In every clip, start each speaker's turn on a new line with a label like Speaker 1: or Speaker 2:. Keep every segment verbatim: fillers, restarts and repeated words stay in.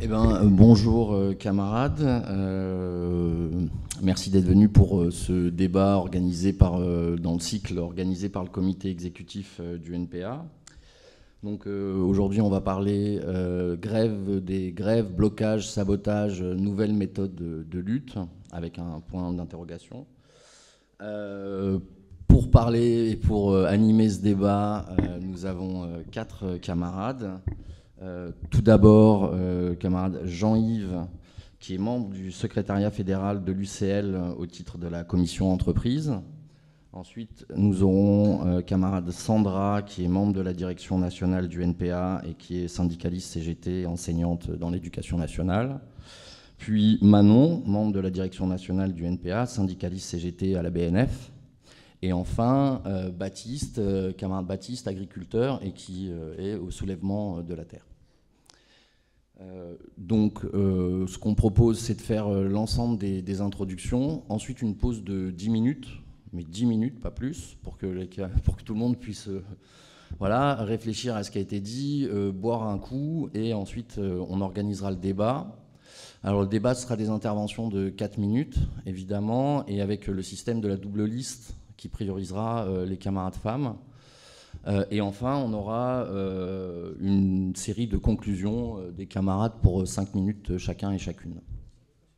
Speaker 1: Eh ben, euh, bonjour euh, camarades, euh, merci d'être venus pour euh, ce débat organisé par, euh, dans le cycle organisé par le comité exécutif euh, du N P A. Donc euh, aujourd'hui on va parler euh, grève des grèves, blocage, sabotage, nouvelles méthodes de, de lutte, avec un point d'interrogation. Euh, pour parler et pour euh, animer ce débat, euh, nous avons euh, quatre camarades. Euh, tout d'abord, euh, camarade Jean-Yves, qui est membre du secrétariat fédéral de l'U C L euh, au titre de la commission entreprise. Ensuite, nous aurons euh, camarade Sandra, qui est membre de la direction nationale du N P A et qui est syndicaliste C G T, enseignante dans l'éducation nationale. Puis Manon, membre de la direction nationale du N P A, syndicaliste C G T à la B N F. Et enfin, euh, Baptiste, euh, camarade Baptiste, agriculteur et qui euh, est au soulèvement de la terre. Euh, donc, euh, ce qu'on propose, c'est de faire euh, l'ensemble des, des introductions, ensuite une pause de dix minutes, mais dix minutes, pas plus, pour que, les, pour que tout le monde puisse euh, voilà, réfléchir à ce qui a été dit, euh, boire un coup, et ensuite euh, on organisera le débat. Alors le débat sera des interventions de quatre minutes, évidemment, et avec le système de la double liste qui priorisera euh, les camarades femmes. Euh, et enfin, on aura euh, une série de conclusions euh, des camarades pour cinq minutes chacun et chacune. Hein ?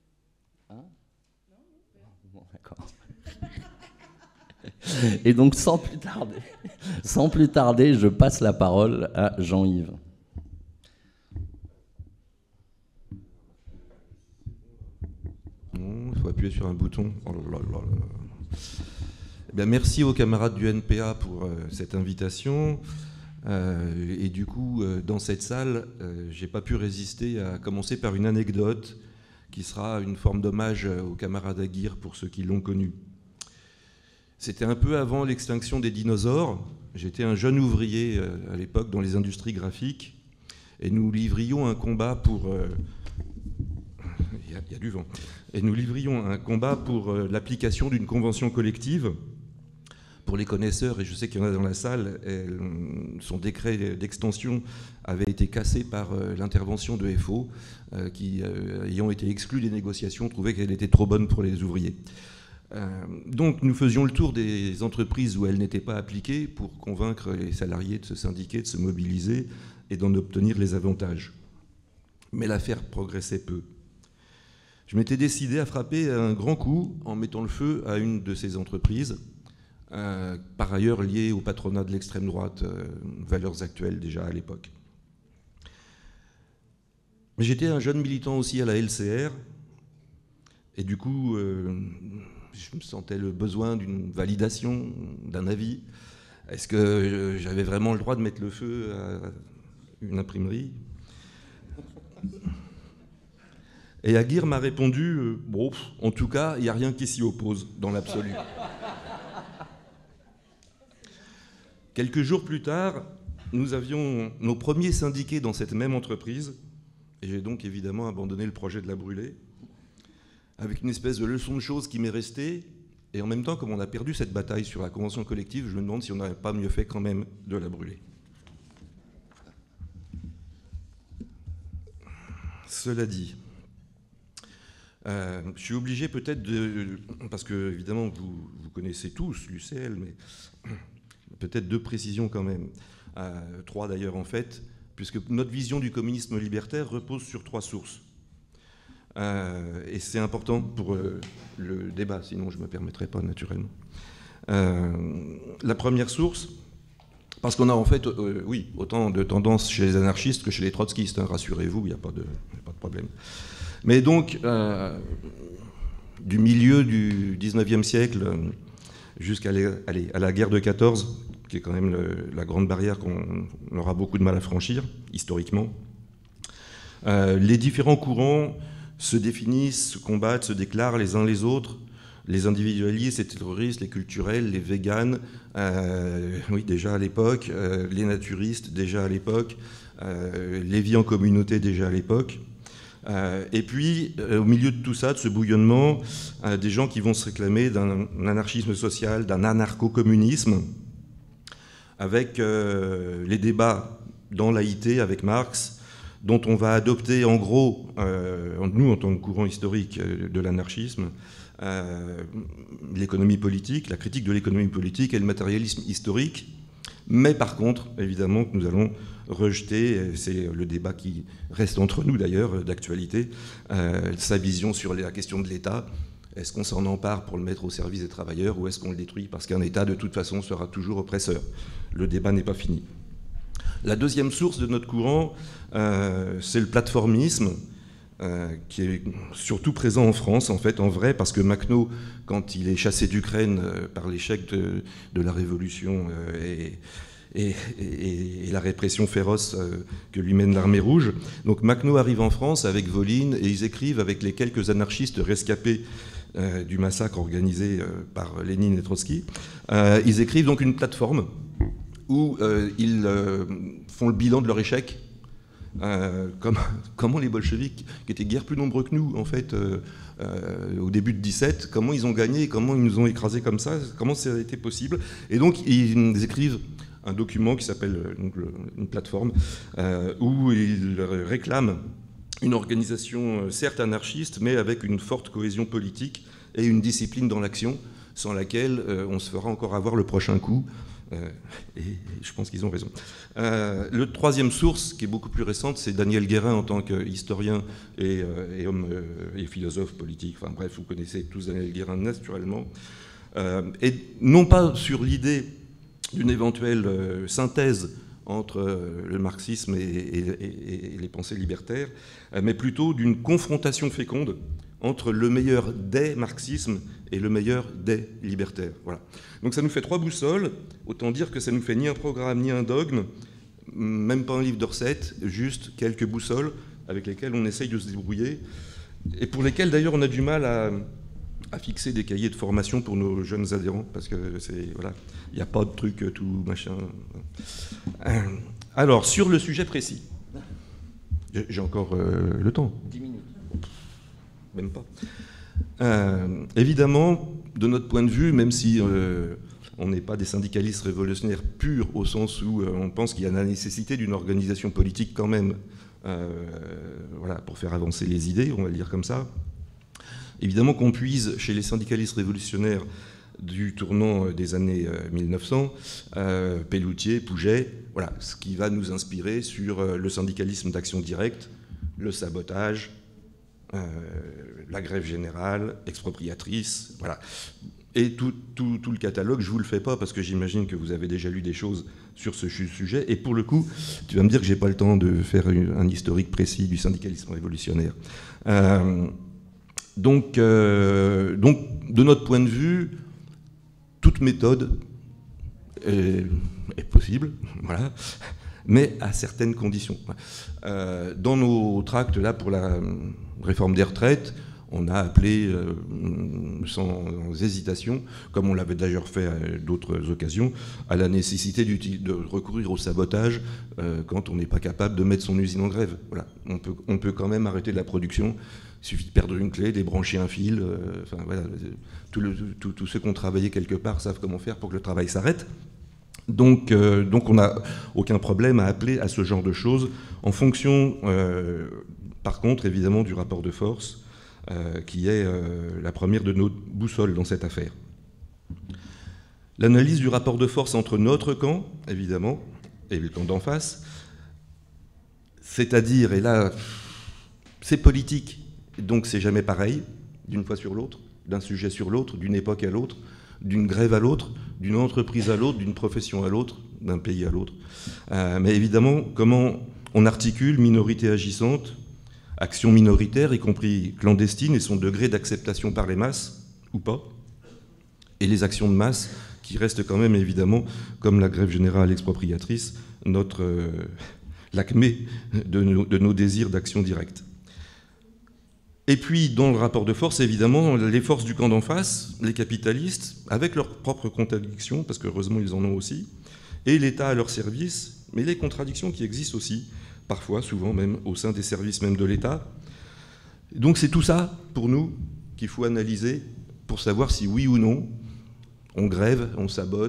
Speaker 1: Bon, d'accord. Et donc, sans plus tarder, sans plus tarder, je passe la parole à Jean-Yves.
Speaker 2: Non, il faut appuyer sur un bouton. Oh là là là. Eh bien, merci aux camarades du N P A pour euh, cette invitation. Euh, et du coup, euh, dans cette salle, euh, j'ai pas pu résister à commencer par une anecdote qui sera une forme d'hommage aux camarades Aguirre pour ceux qui l'ont connu. C'était un peu avant l'extinction des dinosaures. J'étais un jeune ouvrier euh, à l'époque dans les industries graphiques et nous livrions un combat pour... Euh, il y a, il y a du vent. Et nous livrions un combat pour euh, l'application d'une convention collective. Pour les connaisseurs, et je sais qu'il y en a dans la salle, elle, son décret d'extension avait été cassé par euh, l'intervention de F O, euh, qui, euh, ayant été exclus des négociations, trouvait qu'elle était trop bonne pour les ouvriers. Euh, donc nous faisions le tour des entreprises où elle n'était pas appliquée pour convaincre les salariés de se syndiquer, de se mobiliser et d'en obtenir les avantages. Mais l'affaire progressait peu. Je m'étais décidé à frapper un grand coup en mettant le feu à une de ces entreprises, Euh, par ailleurs lié au patronat de l'extrême droite, euh, valeurs actuelles déjà à l'époque. Mais j'étais un jeune militant aussi à la L C R, et du coup, euh, je me sentais le besoin d'une validation, d'un avis. Est-ce que j'avais vraiment le droit de mettre le feu à une imprimerie ? Et Aguirre m'a répondu, euh, bon, en tout cas, il n'y a rien qui s'y oppose dans l'absolu. Quelques jours plus tard, nous avions nos premiers syndiqués dans cette même entreprise, et j'ai donc évidemment abandonné le projet de la brûler, avec une espèce de leçon de choses qui m'est restée, et en même temps, comme on a perdu cette bataille sur la convention collective, je me demande si on n'aurait pas mieux fait quand même de la brûler. Cela dit, euh, je suis obligé peut-être de... Parce que, évidemment, vous, vous connaissez tous l'U C L, mais... Peut-être deux précisions quand même, euh, trois d'ailleurs en fait, puisque notre vision du communisme libertaire repose sur trois sources. Euh, et c'est important pour euh, le débat, sinon je ne me permettrai pas naturellement. Euh, la première source, parce qu'on a en fait, euh, oui, autant de tendances chez les anarchistes que chez les trotskistes, hein, rassurez-vous, il n'y a pas de, pas de problème. Mais donc, euh, du milieu du dix-neuvième siècle jusqu'à allez, à la guerre de quatorze, qui est quand même le, la grande barrière qu'on aura beaucoup de mal à franchir, historiquement. Euh, les différents courants se définissent, se combattent, se déclarent les uns les autres, les individualistes, les terroristes, les culturels, les véganes, euh, oui, déjà à l'époque, euh, les naturistes, déjà à l'époque, euh, les vies en communauté, déjà à l'époque. Euh, et puis, euh, au milieu de tout ça, de ce bouillonnement, euh, des gens qui vont se réclamer d'un anarchisme social, d'un anarcho-communisme, avec euh, les débats dans l'A I T avec Marx, dont on va adopter en gros, euh, nous en tant que courant historique de l'anarchisme, euh, l'économie politique, la critique de l'économie politique et le matérialisme historique, mais par contre, évidemment, que nous allons rejeter, c'est le débat qui reste entre nous d'ailleurs, d'actualité, euh, sa vision sur la question de l'État. Est-ce qu'on s'en empare pour le mettre au service des travailleurs ou est-ce qu'on le détruit parce qu'un État, de toute façon, sera toujours oppresseur? Le débat n'est pas fini. La deuxième source de notre courant, euh, c'est le plateformisme, euh, qui est surtout présent en France, en fait, en vrai, parce que Makhno, quand il est chassé d'Ukraine euh, par l'échec de, de la Révolution euh, et, et, et, et la répression féroce euh, que lui mène l'armée rouge, donc Makhno arrive en France avec Voline et ils écrivent avec les quelques anarchistes rescapés euh, du massacre organisé euh, par Lénine et Trotsky, euh, ils écrivent donc une plateforme où euh, ils euh, font le bilan de leur échec. Euh, comme, comment les bolcheviks, qui étaient guère plus nombreux que nous, en fait, euh, euh, au début de dix-sept, comment ils ont gagné, comment ils nous ont écrasés comme ça, comment ça a été possible. Et donc, ils écrivent un document qui s'appelle donc, le, une plateforme, euh, où ils réclament une organisation, certes anarchiste, mais avec une forte cohésion politique et une discipline dans l'action, sans laquelle euh, on se fera encore avoir le prochain coup. Euh, et je pense qu'ils ont raison. Euh, le troisième source, qui est beaucoup plus récente, c'est Daniel Guérin en tant qu'historien et, euh, et homme euh, et philosophe politique. Enfin bref, vous connaissez tous Daniel Guérin naturellement. Euh, et non pas sur l'idée d'une éventuelle euh, synthèse entre euh, le marxisme et, et, et, et les pensées libertaires, euh, mais plutôt d'une confrontation féconde entre le meilleur des marxismes et le meilleur des libertaires. Voilà. Donc ça nous fait trois boussoles, autant dire que ça ne nous fait ni un programme ni un dogme, même pas un livre de recettes, juste quelques boussoles avec lesquelles on essaye de se débrouiller, et pour lesquelles d'ailleurs on a du mal à, à fixer des cahiers de formation pour nos jeunes adhérents, parce que c'est voilà, il n'y a pas de truc tout machin. Alors, sur le sujet précis, j'ai encore euh, le temps.
Speaker 1: dix minutes.
Speaker 2: Même pas. Euh, évidemment, de notre point de vue, même si euh, on n'est pas des syndicalistes révolutionnaires purs, au sens où euh, on pense qu'il y a la nécessité d'une organisation politique quand même, euh, voilà, pour faire avancer les idées, on va le dire comme ça. Évidemment qu'on puise chez les syndicalistes révolutionnaires du tournant des années mille neuf cents, euh, Pelloutier, Pouget, voilà, ce qui va nous inspirer sur le syndicalisme d'action directe, le sabotage, Euh, la grève générale, expropriatrice, voilà. Et tout, tout, tout le catalogue, je ne vous le fais pas parce que j'imagine que vous avez déjà lu des choses sur ce sujet. Et pour le coup, tu vas me dire que je n'ai pas le temps de faire un historique précis du syndicalisme révolutionnaire. Euh, donc, euh, donc, de notre point de vue, toute méthode est, est possible, voilà, mais à certaines conditions. Euh, dans nos tracts, là, pour la réforme des retraites, on a appelé euh, sans, sans hésitation, comme on l'avait d'ailleurs fait à d'autres occasions, à la nécessité de recourir au sabotage euh, quand on n'est pas capable de mettre son usine en grève. Voilà. On peut, on peut quand même arrêter la production, il suffit de perdre une clé, débrancher un fil, euh, enfin, voilà, tous tout, tout ceux qui ont travaillé quelque part savent comment faire pour que le travail s'arrête. Donc, euh, donc on n'a aucun problème à appeler à ce genre de choses, en fonction, euh, par contre, évidemment, du rapport de force, euh, qui est euh, la première de nos boussoles dans cette affaire. L'analyse du rapport de force entre notre camp, évidemment, et le camp d'en face, c'est-à-dire, et là, c'est politique, donc c'est jamais pareil, d'une fois sur l'autre, d'un sujet sur l'autre, d'une époque à l'autre, d'une grève à l'autre, d'une entreprise à l'autre, d'une profession à l'autre, d'un pays à l'autre. Euh, mais évidemment, comment on articule minorité agissante, action minoritaire, y compris clandestine, et son degré d'acceptation par les masses, ou pas, et les actions de masse, qui restent quand même, évidemment, comme la grève générale expropriatrice, notre euh, l'acmé de nos, de nos désirs d'action directe. Et puis, dans le rapport de force, évidemment, les forces du camp d'en face, les capitalistes, avec leurs propres contradictions, parce qu'heureusement ils en ont aussi, et l'État à leur service, mais les contradictions qui existent aussi, parfois, souvent même, au sein des services même de l'État. Donc c'est tout ça, pour nous, qu'il faut analyser pour savoir si oui ou non, on grève, on sabote,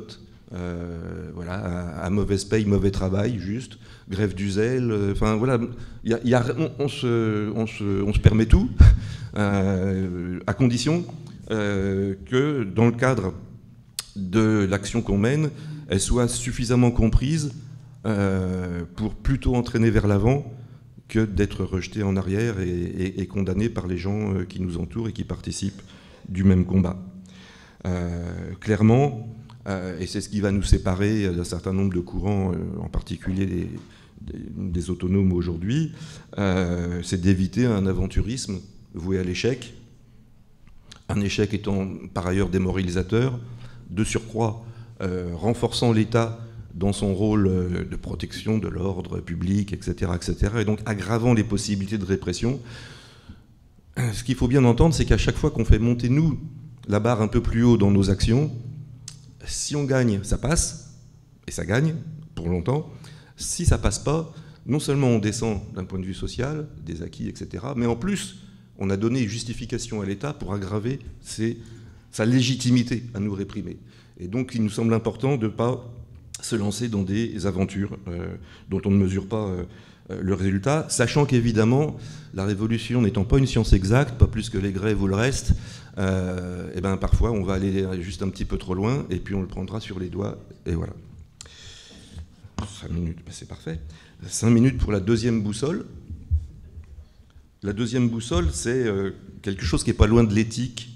Speaker 2: Euh, voilà, à, à mauvaise paye, mauvais travail, juste, grève du zèle, enfin euh, voilà, y a, y a, on, on, se, on, se, on se permet tout, euh, à condition euh, que dans le cadre de l'action qu'on mène, elle soit suffisamment comprise euh, pour plutôt entraîner vers l'avant que d'être rejetée en arrière et, et, et condamnée par les gens qui nous entourent et qui participent du même combat. Euh, clairement, Euh, et c'est ce qui va nous séparer d'un certain nombre de courants, euh, en particulier des, des, des autonomes aujourd'hui, euh, c'est d'éviter un aventurisme voué à l'échec, un échec étant par ailleurs démoralisateur, de surcroît euh, renforçant l'État dans son rôle de protection de l'ordre public, et cetera, et cetera, et donc aggravant les possibilités de répression. Ce qu'il faut bien entendre, c'est qu'à chaque fois qu'on fait monter, nous, la barre un peu plus haut dans nos actions, si on gagne, ça passe, et ça gagne pour longtemps. Si ça passe pas, non seulement on descend d'un point de vue social, des acquis, et cetera, mais en plus, on a donné justification à l'État pour aggraver ses, sa légitimité à nous réprimer. Et donc, il nous semble important de ne pas se lancer dans des aventures euh, dont on ne mesure pas euh, le résultat, sachant qu'évidemment, la révolution n'étant pas une science exacte, pas plus que les grèves ou le reste, euh, et ben parfois on va aller juste un petit peu trop loin et puis on le prendra sur les doigts, et voilà. Cinq minutes, ben c'est parfait. Cinq minutes pour la deuxième boussole. La deuxième boussole, c'est euh, quelque chose qui n'est pas loin de l'éthique.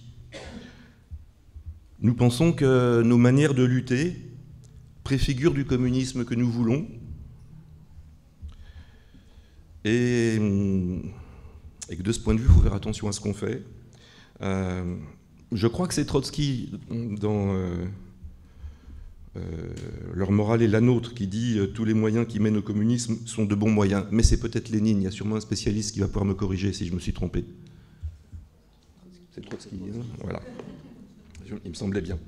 Speaker 2: Nous pensons que nos manières de lutter préfigurent du communisme que nous voulons. Et, et que de ce point de vue, il faut faire attention à ce qu'on fait. Euh, je crois que c'est Trotsky, dans euh, euh, Leur morale et la nôtre, qui dit euh, « tous les moyens qui mènent au communisme sont de bons moyens ». Mais c'est peut-être Lénine, il y a sûrement un spécialiste qui va pouvoir me corriger si je me suis trompé. C'est Trotsky, hein, voilà. Il me semblait bien.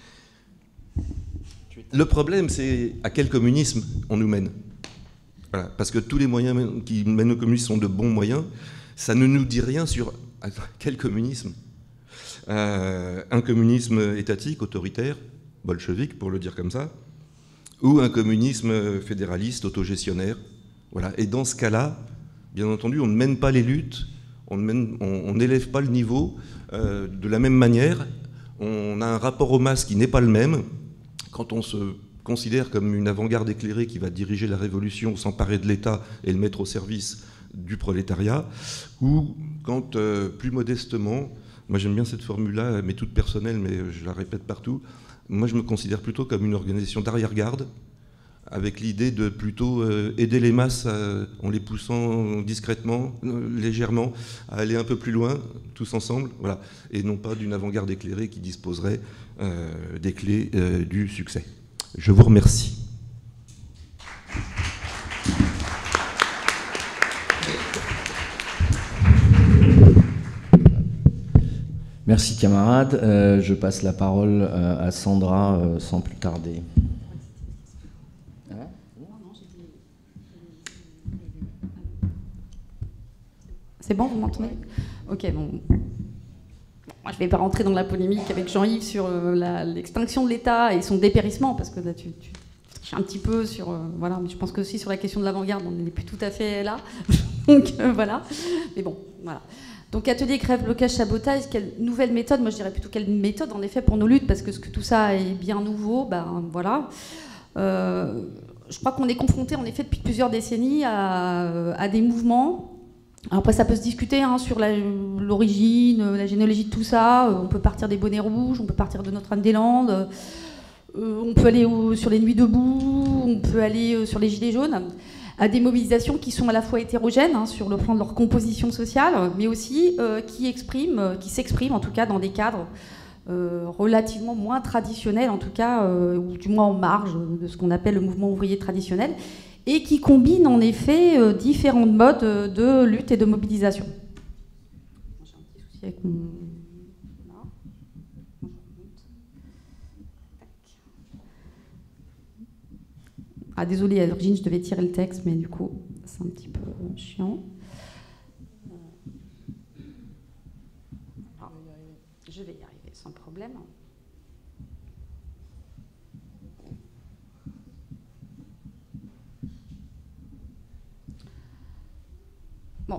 Speaker 2: Le problème, c'est à quel communisme on nous mène. Voilà, parce que tous les moyens qui mènent au communisme sont de bons moyens, ça ne nous dit rien sur quel communisme. Euh, un communisme étatique, autoritaire, bolchevique pour le dire comme ça, ou un communisme fédéraliste, autogestionnaire. Voilà. Et dans ce cas-là, bien entendu, on ne mène pas les luttes, on n'élève pas le niveau euh, de la même manière, on a un rapport aux masses qui n'est pas le même. Quand on se considère comme une avant-garde éclairée qui va diriger la révolution, s'emparer de l'État et le mettre au service du prolétariat, ou quand, euh, plus modestement, moi j'aime bien cette formule-là, mais toute personnelle, mais je la répète partout, moi je me considère plutôt comme une organisation d'arrière-garde, avec l'idée de plutôt euh, aider les masses euh, en les poussant discrètement, euh, légèrement, à aller un peu plus loin, tous ensemble, voilà, et non pas d'une avant-garde éclairée qui disposerait euh, des clés euh, du succès. Je vous remercie.
Speaker 1: Merci camarade. Euh, je passe la parole euh, à Sandra euh, sans plus tarder.
Speaker 3: C'est bon, vous m'entendez? Ok, bon. Moi, je ne vais pas rentrer dans la polémique avec Jean-Yves sur euh, l'extinction de l'État et son dépérissement, parce que là, tu, tu triches un petit peu sur... Euh, voilà, mais je pense que aussi sur la question de l'avant-garde, on n'est plus tout à fait là. Donc, euh, voilà. Mais bon, voilà. Donc, atelier, grève, blocage, sabotage, quelle nouvelle méthode? Moi, je dirais plutôt quelle méthode, en effet, pour nos luttes, parce que ce que tout ça est bien nouveau, ben voilà. Euh, je crois qu'on est confronté, en effet, depuis plusieurs décennies à, à des mouvements. Alors après, ça peut se discuter hein, sur l'origine, la, la généalogie de tout ça. Euh, on peut partir des bonnets rouges, on peut partir de Notre-Dame-des-Landes, euh, on peut aller au, sur les Nuits debout, on peut aller euh, sur les Gilets jaunes, à des mobilisations qui sont à la fois hétérogènes hein, sur le plan de leur composition sociale, mais aussi euh, qui expriment, qui s'expriment en tout cas dans des cadres euh, relativement moins traditionnels, en tout cas, euh, ou du moins en marge de ce qu'on appelle le mouvement ouvrier traditionnel, et qui combine en effet euh, différents modes de lutte et de mobilisation. J'ai un petit souci avec mon... Là. Ah désolé, à l'origine je devais tirer le texte, mais du coup c'est un petit peu chiant. Ah, je vais y arriver sans problème.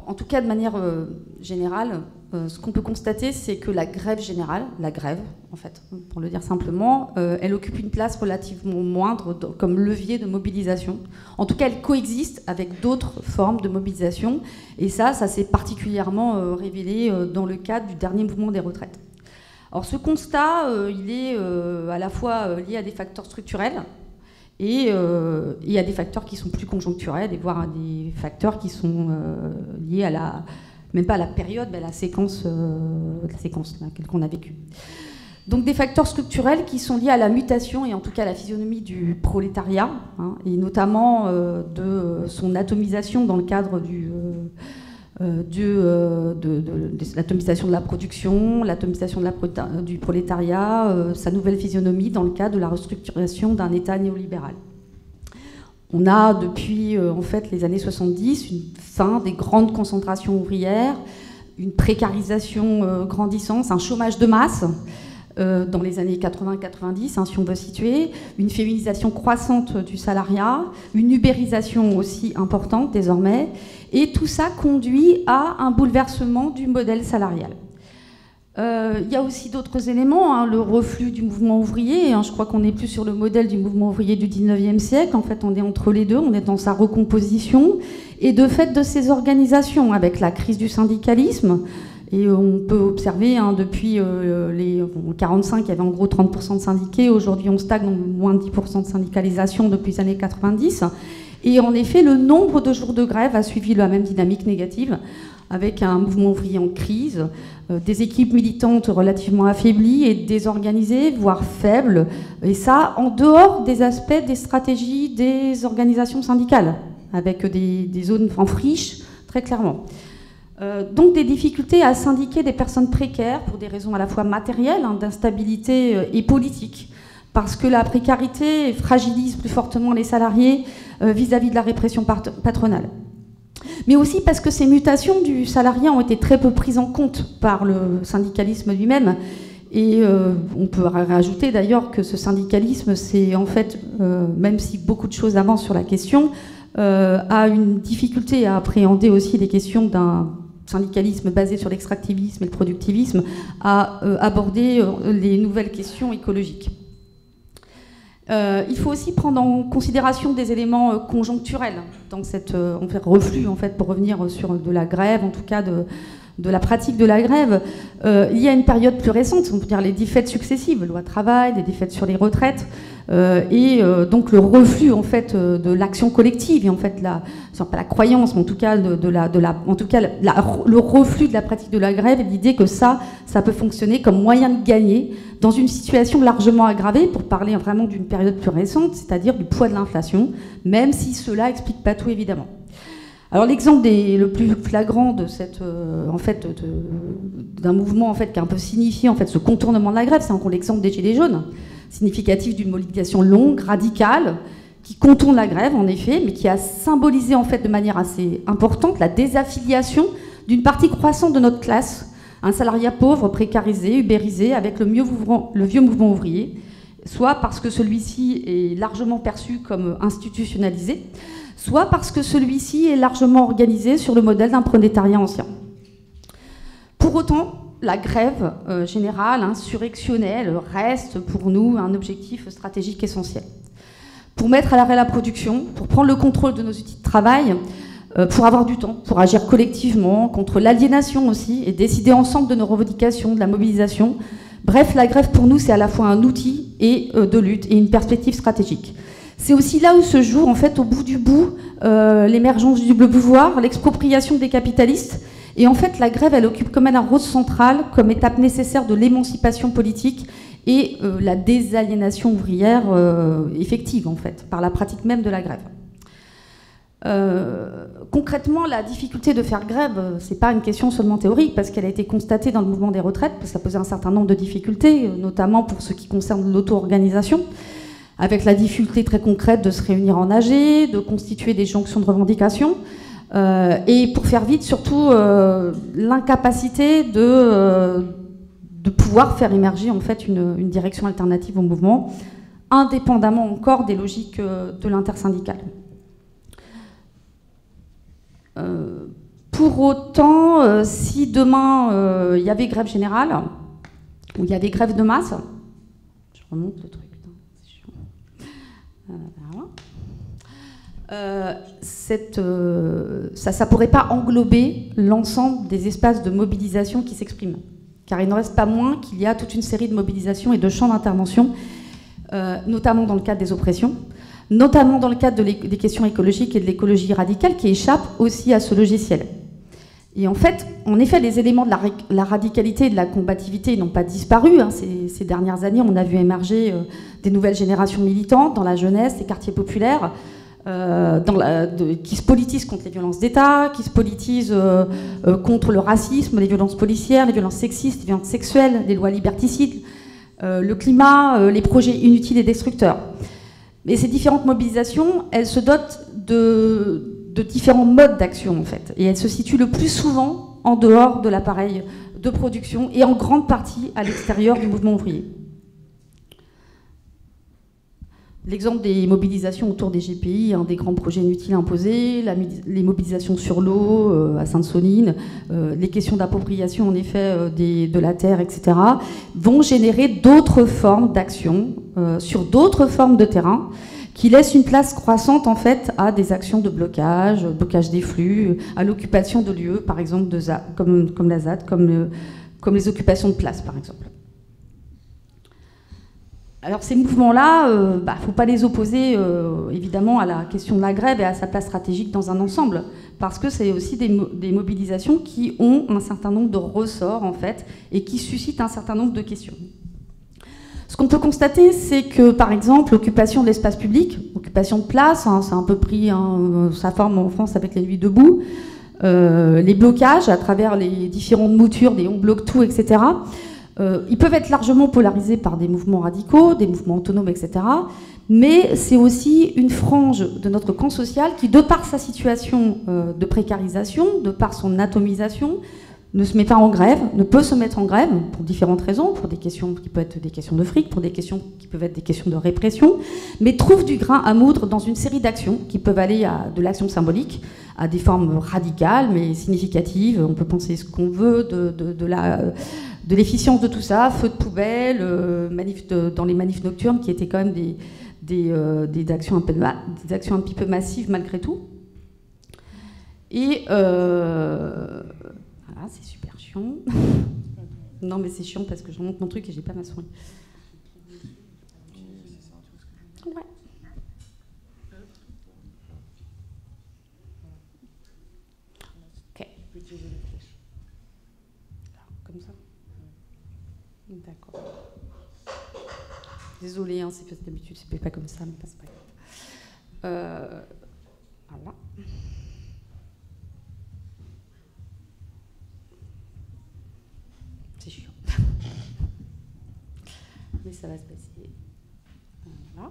Speaker 3: en tout cas, de manière euh, générale, euh, ce qu'on peut constater, c'est que la grève générale, la grève, en fait, pour le dire simplement, euh, elle occupe une place relativement moindre dans, comme levier de mobilisation. En tout cas, elle coexiste avec d'autres formes de mobilisation. Et ça, ça s'est particulièrement euh, révélé euh, dans le cadre du dernier mouvement des retraites. Alors, ce constat, euh, il est euh, à la fois euh, lié à des facteurs structurels, Et euh, il y a des facteurs qui sont plus conjoncturels, et voire à des facteurs qui sont euh, liés à la, même pas à la période, mais à la séquence, euh, la séquence qu'on a vécue. Donc des facteurs structurels qui sont liés à la mutation et en tout cas à la physionomie du prolétariat, hein, et notamment euh, de son atomisation dans le cadre du, euh, euh, du, euh, de, de, de l'atomisation de la production, l'atomisation de la, du prolétariat, euh, sa nouvelle physionomie dans le cadre de la restructuration d'un État néolibéral. On a depuis euh, en fait, les années soixante-dix une fin des grandes concentrations ouvrières, une précarisation euh, grandissante, un chômage de masse euh, dans les années quatre-vingts quatre-vingt-dix, hein, si on veut situer, une féminisation croissante du salariat, une ubérisation aussi importante désormais, et tout ça conduit à un bouleversement du modèle salarial. Euh, il y a aussi d'autres éléments, hein, le reflux du mouvement ouvrier, hein, je crois qu'on n'est plus sur le modèle du mouvement ouvrier du dix-neuvième siècle, en fait on est entre les deux, on est dans sa recomposition, et de fait de ces organisations, avec la crise du syndicalisme, et on peut observer, hein, depuis euh, les bon, quarante-cinq, il y avait en gros trente pour cent de syndiqués, aujourd'hui on stagne, moins de dix pour cent de syndicalisation depuis les années quatre-vingt-dix, et en effet le nombre de jours de grève a suivi la même dynamique négative, avec un mouvement ouvrier en crise, euh, des équipes militantes relativement affaiblies et désorganisées, voire faibles, et ça en dehors des aspects des stratégies des organisations syndicales, avec des, des zones en friche, très clairement. Euh, donc des difficultés à syndiquer des personnes précaires pour des raisons à la fois matérielles, hein, d'instabilité euh, et politiques, parce que la précarité fragilise plus fortement les salariés euh, vis-à-vis de la répression patronale. Mais aussi parce que ces mutations du salariat ont été très peu prises en compte par le syndicalisme lui-même. Et euh, on peut rajouter d'ailleurs que ce syndicalisme, c'est en fait, euh, même si beaucoup de choses avancent sur la question, euh, a une difficulté à appréhender aussi les questions d'un syndicalisme basé sur l'extractivisme et le productivisme, à euh, aborder euh, les nouvelles questions écologiques. Euh, il faut aussi prendre en considération des éléments euh, conjoncturels dans cette euh, en fait, reflux, en fait, pour revenir sur de la grève, en tout cas de, de la pratique de la grève. Euh, il y a une période plus récente, on peut dire les défaites successives, loi travail, des défaites sur les retraites, euh, et euh, donc le reflux en fait euh, de l'action collective et en fait la, pas la croyance, mais en tout cas de, de la, de la, en tout cas la, le reflux de la pratique de la grève et l'idée que ça, ça peut fonctionner comme moyen de gagner dans une situation largement aggravée, pour parler vraiment d'une période plus récente, c'est-à-dire du poids de l'inflation, même si cela explique pas tout évidemment. Alors l'exemple le plus flagrant de cette, euh, en fait, d'un mouvement en fait, qui a un peu signifié en fait, ce contournement de la grève, c'est encore l'exemple des Gilets jaunes, significatif d'une mobilisation longue, radicale, qui contourne la grève en effet, mais qui a symbolisé en fait, de manière assez importante la désaffiliation d'une partie croissante de notre classe, un salariat pauvre, précarisé, ubérisé, avec le, mieux mouvement, le vieux mouvement ouvrier, soit parce que celui-ci est largement perçu comme institutionnalisé, soit parce que celui-ci est largement organisé sur le modèle d'un prolétariat ancien. Pour autant, la grève euh, générale, insurrectionnelle, reste pour nous un objectif stratégique essentiel. Pour mettre à l'arrêt la production, pour prendre le contrôle de nos outils de travail, euh, pour avoir du temps, pour agir collectivement, contre l'aliénation aussi, et décider ensemble de nos revendications, de la mobilisation. Bref, la grève pour nous, c'est à la fois un outil et, euh, de lutte et une perspective stratégique. C'est aussi là où se joue, en fait, au bout du bout, euh, l'émergence du double pouvoir, l'expropriation des capitalistes. Et en fait, la grève, elle occupe quand même un rôle central comme étape nécessaire de l'émancipation politique et euh, la désaliénation ouvrière euh, effective, en fait, par la pratique même de la grève. Euh, concrètement, la difficulté de faire grève, c'est pas une question seulement théorique, parce qu'elle a été constatée dans le mouvement des retraites, parce que ça posait un certain nombre de difficultés, notamment pour ce qui concerne l'auto-organisation, avec la difficulté très concrète de se réunir en A G, de constituer des jonctions de revendication, euh, et pour faire vite, surtout euh, l'incapacité de, euh, de pouvoir faire émerger en fait une, une direction alternative au mouvement, indépendamment encore des logiques euh, de l'intersyndicale. Euh, Pour autant, euh, si demain il euh, y avait grève générale, ou il y avait grève de masse, je remonte le truc, putain, c'est chiant. Euh, voilà. euh, cette, euh, ça ne pourrait pas englober l'ensemble des espaces de mobilisation qui s'expriment. Car il ne reste pas moins qu'il y a toute une série de mobilisations et de champs d'intervention, euh, notamment dans le cadre des oppressions, notamment dans le cadre de des questions écologiques et de l'écologie radicale, qui échappent aussi à ce logiciel. Et en fait, en effet, les éléments de la, la radicalité et de la combativité n'ont pas disparu. Hein. Ces, ces dernières années, on a vu émerger euh, des nouvelles générations militantes dans la jeunesse, les quartiers populaires, euh, dans la, de, qui se politisent contre les violences d'État, qui se politisent euh, euh, contre le racisme, les violences policières, les violences sexistes, les violences sexuelles, les lois liberticides, euh, le climat, euh, les projets inutiles et destructeurs. Mais ces différentes mobilisations, elles se dotent de, de différents modes d'action, en fait. Et elles se situent le plus souvent en dehors de l'appareil de production et en grande partie à l'extérieur du mouvement ouvrier. L'exemple des mobilisations autour des G P I, hein, des grands projets inutiles imposés, la, les mobilisations sur l'eau euh, à Sainte-Soline, euh, les questions d'appropriation en effet euh, des, de la terre, et cetera, vont générer d'autres formes d'action euh, sur d'autres formes de terrain qui laissent une place croissante en fait à des actions de blocage, blocage des flux, à l'occupation de lieux, par exemple de Z A D, comme, comme la Z A D, comme, le, comme les occupations de places par exemple. Alors ces mouvements-là, il euh, bah, ne faut pas les opposer euh, évidemment à la question de la grève et à sa place stratégique dans un ensemble, parce que c'est aussi des, mo des mobilisations qui ont un certain nombre de ressorts en fait et qui suscitent un certain nombre de questions. Ce qu'on peut constater, c'est que par exemple l'occupation de l'espace public, occupation de place, hein, c'est un peu pris hein, sa forme en France avec les Nuits debout, euh, les blocages à travers les différentes moutures, des on bloque tout, et cetera. Euh, ils peuvent être largement polarisés par des mouvements radicaux, des mouvements autonomes, et cetera. Mais c'est aussi une frange de notre camp social qui, de par sa situation euh, de précarisation, de par son atomisation, ne se met pas en grève, ne peut se mettre en grève pour différentes raisons, pour des questions qui peuvent être des questions de fric, pour des questions qui peuvent être des questions de répression, mais trouve du grain à moudre dans une série d'actions qui peuvent aller à de l'action symbolique, à des formes radicales mais significatives. On peut penser ce qu'on veut de, de, de la... de l'efficience de tout ça, feux de poubelle, euh, manif de, dans les manifs nocturnes qui étaient quand même des, des, euh, des, actions, un peu, des actions un petit peu massives malgré tout. Et euh, voilà, c'est super chiant. Non mais c'est chiant parce que je remonte mon truc et j'ai pas ma souris. Ouais. Ok. Comme ça. D'accord. Désolée, hein, c'est d'habitude, c'est pas comme ça, mais c'est pas grave. Euh, voilà. C'est chiant. Mais ça va se passer. Voilà.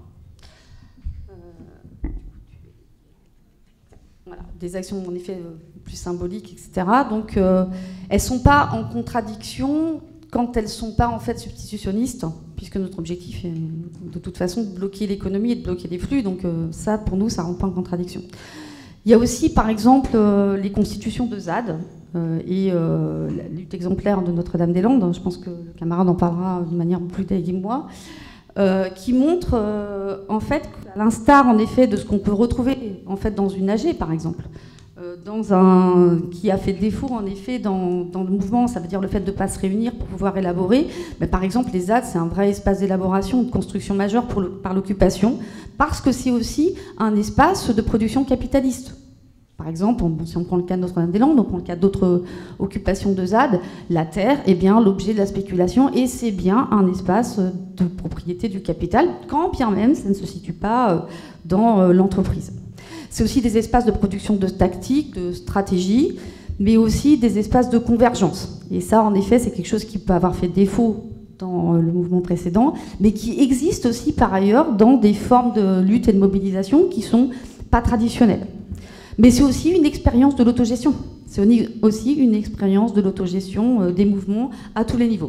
Speaker 3: Euh, voilà. Des actions, en effet, plus symboliques, et cetera. Donc, euh, elles ne sont pas en contradiction quand elles ne sont pas en fait substitutionnistes, puisque notre objectif est de toute façon de bloquer l'économie et de bloquer les flux, donc euh, ça, pour nous, ça ne rentre pas en contradiction. Il y a aussi, par exemple, euh, les constitutions de Z A D euh, et euh, la lutte exemplaire de Notre-Dame-des-Landes, je pense que le camarade en parlera d'une manière plus détaillée que moi, euh, qui montrent, euh, en fait, à l'instar, en effet, de ce qu'on peut retrouver, en fait, dans une A G, par exemple, Dans un, qui a fait défaut en effet dans, dans le mouvement, ça veut dire le fait de ne pas se réunir pour pouvoir élaborer. Mais par exemple, les Z A D, c'est un vrai espace d'élaboration, de construction majeure pour le, par l'occupation, parce que c'est aussi un espace de production capitaliste. Par exemple, on, si on prend le cas de Notre-Dame-des-Landes, on prend le cas d'autres occupations de Z A D, la terre est bien l'objet de la spéculation et c'est bien un espace de propriété du capital, quand bien même ça ne se situe pas dans l'entreprise. C'est aussi des espaces de production de tactique, de stratégie, mais aussi des espaces de convergence. Et ça, en effet, c'est quelque chose qui peut avoir fait défaut dans le mouvement précédent, mais qui existe aussi par ailleurs dans des formes de lutte et de mobilisation qui ne sont pas traditionnelles. Mais c'est aussi une expérience de l'autogestion. C'est aussi une expérience de l'autogestion des mouvements à tous les niveaux.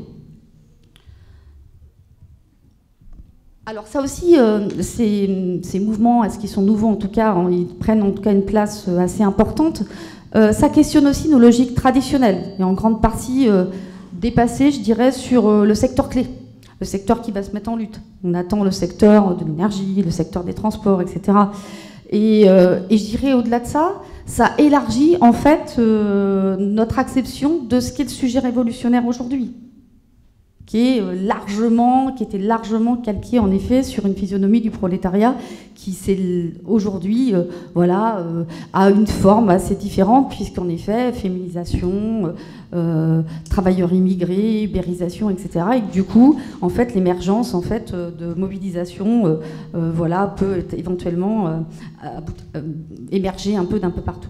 Speaker 3: Alors ça aussi, euh, ces, ces mouvements, est-ce qu'ils sont nouveaux en tout cas, ils prennent en tout cas une place assez importante. Euh, ça questionne aussi nos logiques traditionnelles, et en grande partie euh, dépassées, je dirais, sur euh, le secteur clé, le secteur qui va se mettre en lutte. On attend le secteur de l'énergie, le secteur des transports, et cetera. Et, euh, et je dirais, au-delà de ça, ça élargit en fait euh, notre acception de ce qu'est le sujet révolutionnaire aujourd'hui, qui est largement, qui était largement calqué en effet sur une physionomie du prolétariat qui s'est aujourd'hui, euh, voilà, euh, a une forme assez différente, puisqu'en effet, féminisation, euh, travailleurs immigrés, ubérisation, et cetera. Et que, du coup, en fait, l'émergence en fait de mobilisation, euh, euh, voilà, peut éventuellement euh, euh, émerger un peu d'un peu partout.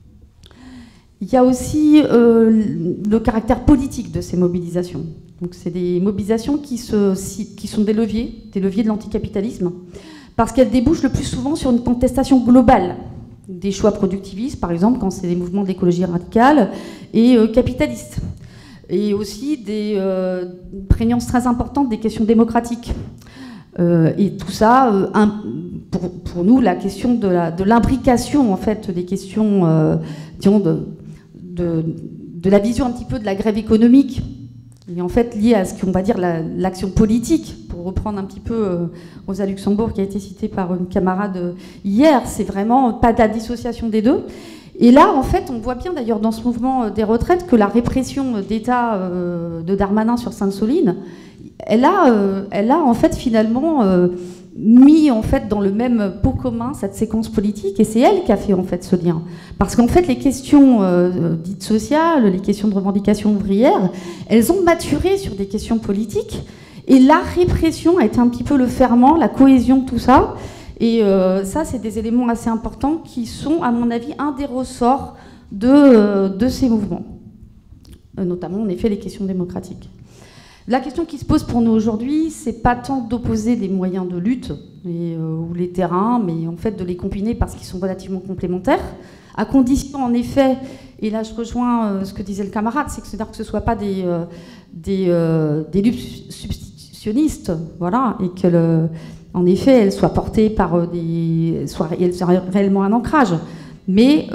Speaker 3: Il y a aussi euh, le caractère politique de ces mobilisations. Donc, c'est des mobilisations qui, se, qui sont des leviers, des leviers de l'anticapitalisme, parce qu'elles débouchent le plus souvent sur une contestation globale des choix productivistes, par exemple, quand c'est des mouvements d'écologie radicale et euh, capitalistes. Et aussi des euh, prégnances très importantes des questions démocratiques. Euh, et tout ça, euh, un, pour, pour nous, la question de l'imbrication, en fait, des questions, euh, disons, de, de, de la vision un petit peu de la grève économique, et en fait lié à ce qu'on va dire l'action la, politique, pour reprendre un petit peu euh, Rosa Luxembourg qui a été citée par une camarade euh, hier, c'est vraiment pas de la dissociation des deux. Et là, en fait, on voit bien d'ailleurs dans ce mouvement des retraites que la répression d'État euh, de Darmanin sur Sainte-Soline, elle a, euh, elle a en fait finalement euh, mis en fait dans le même pot commun cette séquence politique, et c'est elle qui a fait en fait ce lien. Parce qu'en fait les questions euh, dites sociales, les questions de revendication ouvrière, elles ont maturé sur des questions politiques, et la répression a été un petit peu le ferment, la cohésion de tout ça, et euh, ça c'est des éléments assez importants qui sont à mon avis un des ressorts de, euh, de ces mouvements, euh, notamment en effet les questions démocratiques. La question qui se pose pour nous aujourd'hui, c'est pas tant d'opposer des moyens de lutte et, euh, ou les terrains, mais en fait de les combiner parce qu'ils sont relativement complémentaires, à condition en effet, et là je rejoins euh, ce que disait le camarade, c'est que c'est-à-dire que ce ne soit pas des, euh, des, euh, des luttes substitutionnistes, voilà, et que le, en effet elles soient portées par euh, des, soit, elles soient réellement un ancrage. Mais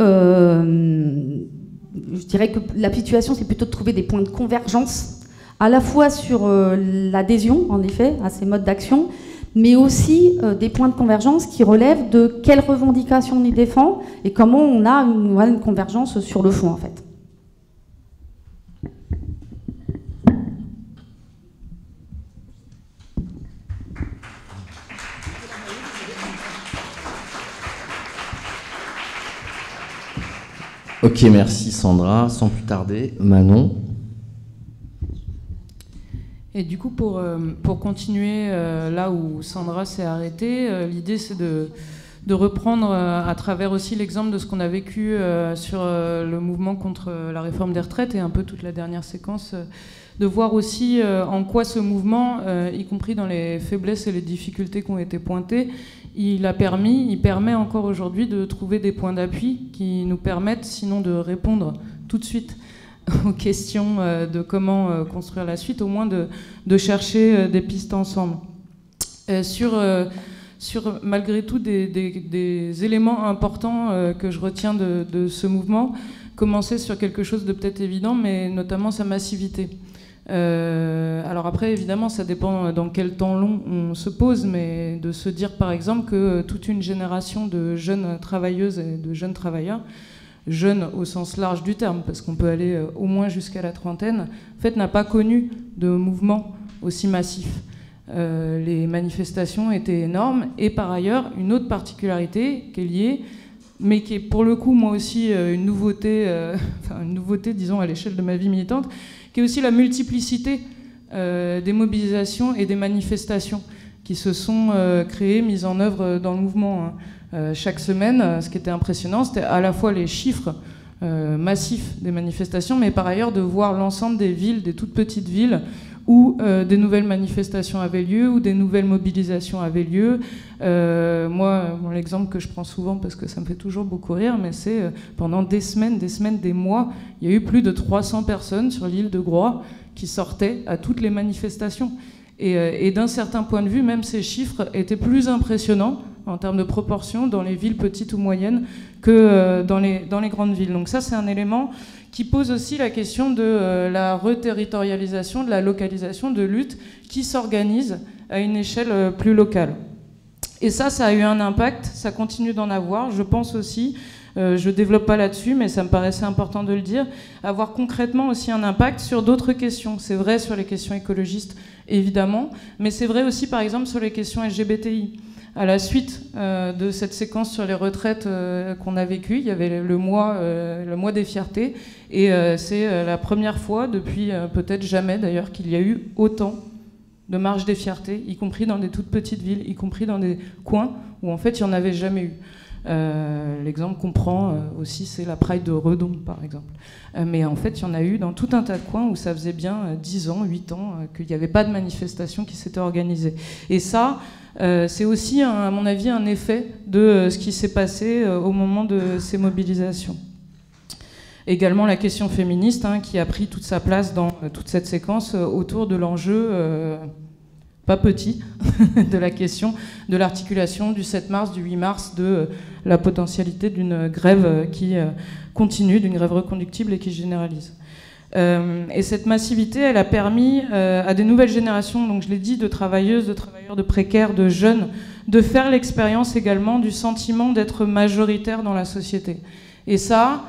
Speaker 3: euh, je dirais que la situation, c'est plutôt de trouver des points de convergence, à la fois sur euh, l'adhésion, en effet, à ces modes d'action, mais aussi euh, des points de convergence qui relèvent de quelles revendications on y défend et comment on a une, une convergence sur le fond, en fait.
Speaker 1: Ok, merci Sandra. Sans plus tarder, Manon.
Speaker 4: Et du coup, pour, euh, pour continuer euh, là où Sandra s'est arrêtée, euh, l'idée c'est de, de reprendre euh, à travers aussi l'exemple de ce qu'on a vécu euh, sur euh, le mouvement contre la réforme des retraites et un peu toute la dernière séquence, euh, de voir aussi euh, en quoi ce mouvement, euh, y compris dans les faiblesses et les difficultés qui ont été pointées, il a permis, il permet encore aujourd'hui de trouver des points d'appui qui nous permettent sinon de répondre tout de suite aux questions euh, de comment euh, construire la suite, au moins de, de chercher euh, des pistes ensemble. Euh, sur, euh, sur malgré tout des, des, des éléments importants euh, que je retiens de, de ce mouvement, commencer sur quelque chose de peut-être évident, mais notamment sa massivité. Euh, alors après, évidemment, ça dépend dans quel temps long on se pose, mais de se dire par exemple que toute une génération de jeunes travailleuses et de jeunes travailleurs, jeunes au sens large du terme, parce qu'on peut aller au moins jusqu'à la trentaine, en fait, n'a pas connu de mouvement aussi massif. Euh, les manifestations étaient énormes, et par ailleurs, une autre particularité qui est liée, mais qui est pour le coup, moi aussi, une nouveauté, euh, enfin une nouveauté, disons, à l'échelle de ma vie militante, qui est aussi la multiplicité euh, des mobilisations et des manifestations qui se sont euh, créées, mises en œuvre dans le mouvement, hein. Euh, chaque semaine, ce qui était impressionnant, c'était à la fois les chiffres euh, massifs des manifestations, mais par ailleurs de voir l'ensemble des villes, des toutes petites villes, où euh, des nouvelles manifestations avaient lieu, où des nouvelles mobilisations avaient lieu. Euh, moi, bon, l'exemple que je prends souvent, parce que ça me fait toujours beaucoup rire, mais c'est euh, pendant des semaines, des semaines, des mois, il y a eu plus de trois cents personnes sur l'île de Groix qui sortaient à toutes les manifestations. Et, euh, et d'un certain point de vue, même ces chiffres étaient plus impressionnants en termes de proportion dans les villes petites ou moyennes que euh, dans, les, dans les grandes villes. Donc ça, c'est un élément qui pose aussi la question de euh, la reterritorialisation, de la localisation, de luttes qui s'organisent à une échelle euh, plus locale. Et ça, ça a eu un impact, ça continue d'en avoir, je pense aussi, euh, je ne développe pas là-dessus, mais ça me paraissait important de le dire, avoir concrètement aussi un impact sur d'autres questions. C'est vrai sur les questions écologistes, évidemment, mais c'est vrai aussi, par exemple, sur les questions L G B T I. À la suite euh, de cette séquence sur les retraites euh, qu'on a vécue, il y avait le mois, euh, le mois des fiertés, et euh, c'est euh, la première fois, depuis euh, peut-être jamais d'ailleurs, qu'il y a eu autant de marches des fiertés, y compris dans des toutes petites villes, y compris dans des coins où en fait il n'y en avait jamais eu. Euh, l'exemple qu'on prend euh, aussi, c'est la Pride de Redon, par exemple. Euh, mais en fait, il y en a eu dans tout un tas de coins où ça faisait bien euh, dix ans, huit ans, euh, qu'il n'y avait pas de manifestation qui s'était organisée. Et ça, euh, c'est aussi, un, à mon avis, un effet de euh, ce qui s'est passé euh, au moment de ces mobilisations. Également la question féministe, hein, qui a pris toute sa place dans euh, toute cette séquence euh, autour de l'enjeu... Euh, pas petit, de la question de l'articulation du sept mars, du huit mars, de euh, la potentialité d'une grève euh, qui euh, continue, d'une grève reconductible et qui se généralise. Euh, et cette massivité, elle a permis euh, à des nouvelles générations, donc je l'ai dit, de travailleuses, de travailleurs, de précaires, de jeunes, de faire l'expérience également du sentiment d'être majoritaire dans la société. Et ça...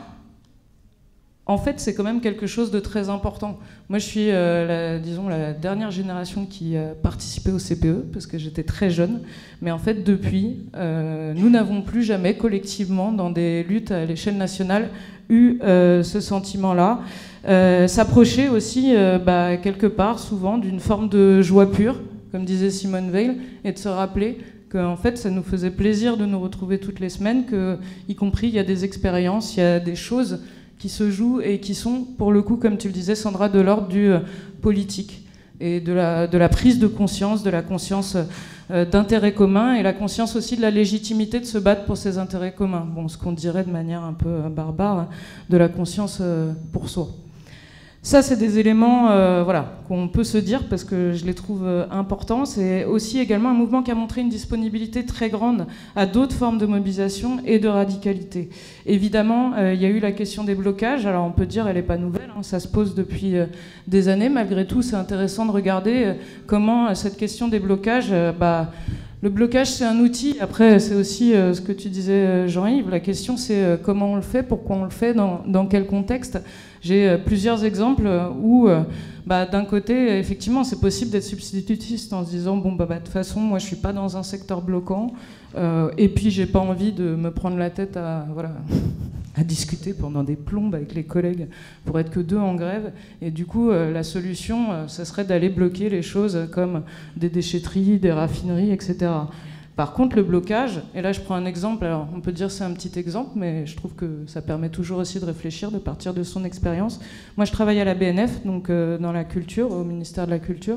Speaker 4: En fait, c'est quand même quelque chose de très important. Moi, je suis, euh, la, disons, la dernière génération qui a participé au C P E, parce que j'étais très jeune. Mais en fait, depuis, euh, nous n'avons plus jamais, collectivement, dans des luttes à l'échelle nationale, eu euh, ce sentiment-là. Euh, s'approcher aussi, euh, bah, quelque part, souvent, d'une forme de joie pure, comme disait Simone Veil, et de se rappeler qu'en fait, ça nous faisait plaisir de nous retrouver toutes les semaines, que, y compris, il y a des expériences, il y a des choses qui se jouent et qui sont, pour le coup, comme tu le disais, Sandra, de l'ordre du euh, politique et de la, de la prise de conscience, de la conscience euh, d'intérêt commun et la conscience aussi de la légitimité de se battre pour ces intérêts communs. Bon, ce qu'on dirait de manière un peu euh, barbare, de la conscience euh, pour soi. Ça, c'est des éléments euh, voilà, qu'on peut se dire parce que je les trouve euh, importants. C'est aussi également un mouvement qui a montré une disponibilité très grande à d'autres formes de mobilisation et de radicalité. Évidemment, euh, il y a eu la question des blocages. Alors on peut dire qu'elle n'est pas nouvelle, hein, ça se pose depuis euh, des années. Malgré tout, c'est intéressant de regarder euh, comment euh, cette question des blocages... Euh, bah, le blocage, c'est un outil. Après, c'est aussi euh, ce que tu disais, euh, Jean-Yves. La question, c'est euh, comment on le fait, pourquoi on le fait, dans, dans quel contexte. J'ai euh, plusieurs exemples où, euh, bah, d'un côté, effectivement, c'est possible d'être substitutiste en se disant, bon, bah, bah, de toute façon, moi, je suis pas dans un secteur bloquant, euh, et puis j'ai pas envie de me prendre la tête à, voilà, à discuter pendant des plombes avec les collègues pour être que deux en grève. Et du coup, euh, la solution, euh, ça serait d'aller bloquer les choses comme des déchetteries, des raffineries, et cetera. Par contre, le blocage, et là je prends un exemple, alors on peut dire c'est un petit exemple, mais je trouve que ça permet toujours aussi de réfléchir, de partir de son expérience. Moi je travaille à la B N F, donc euh, dans la culture, au ministère de la Culture.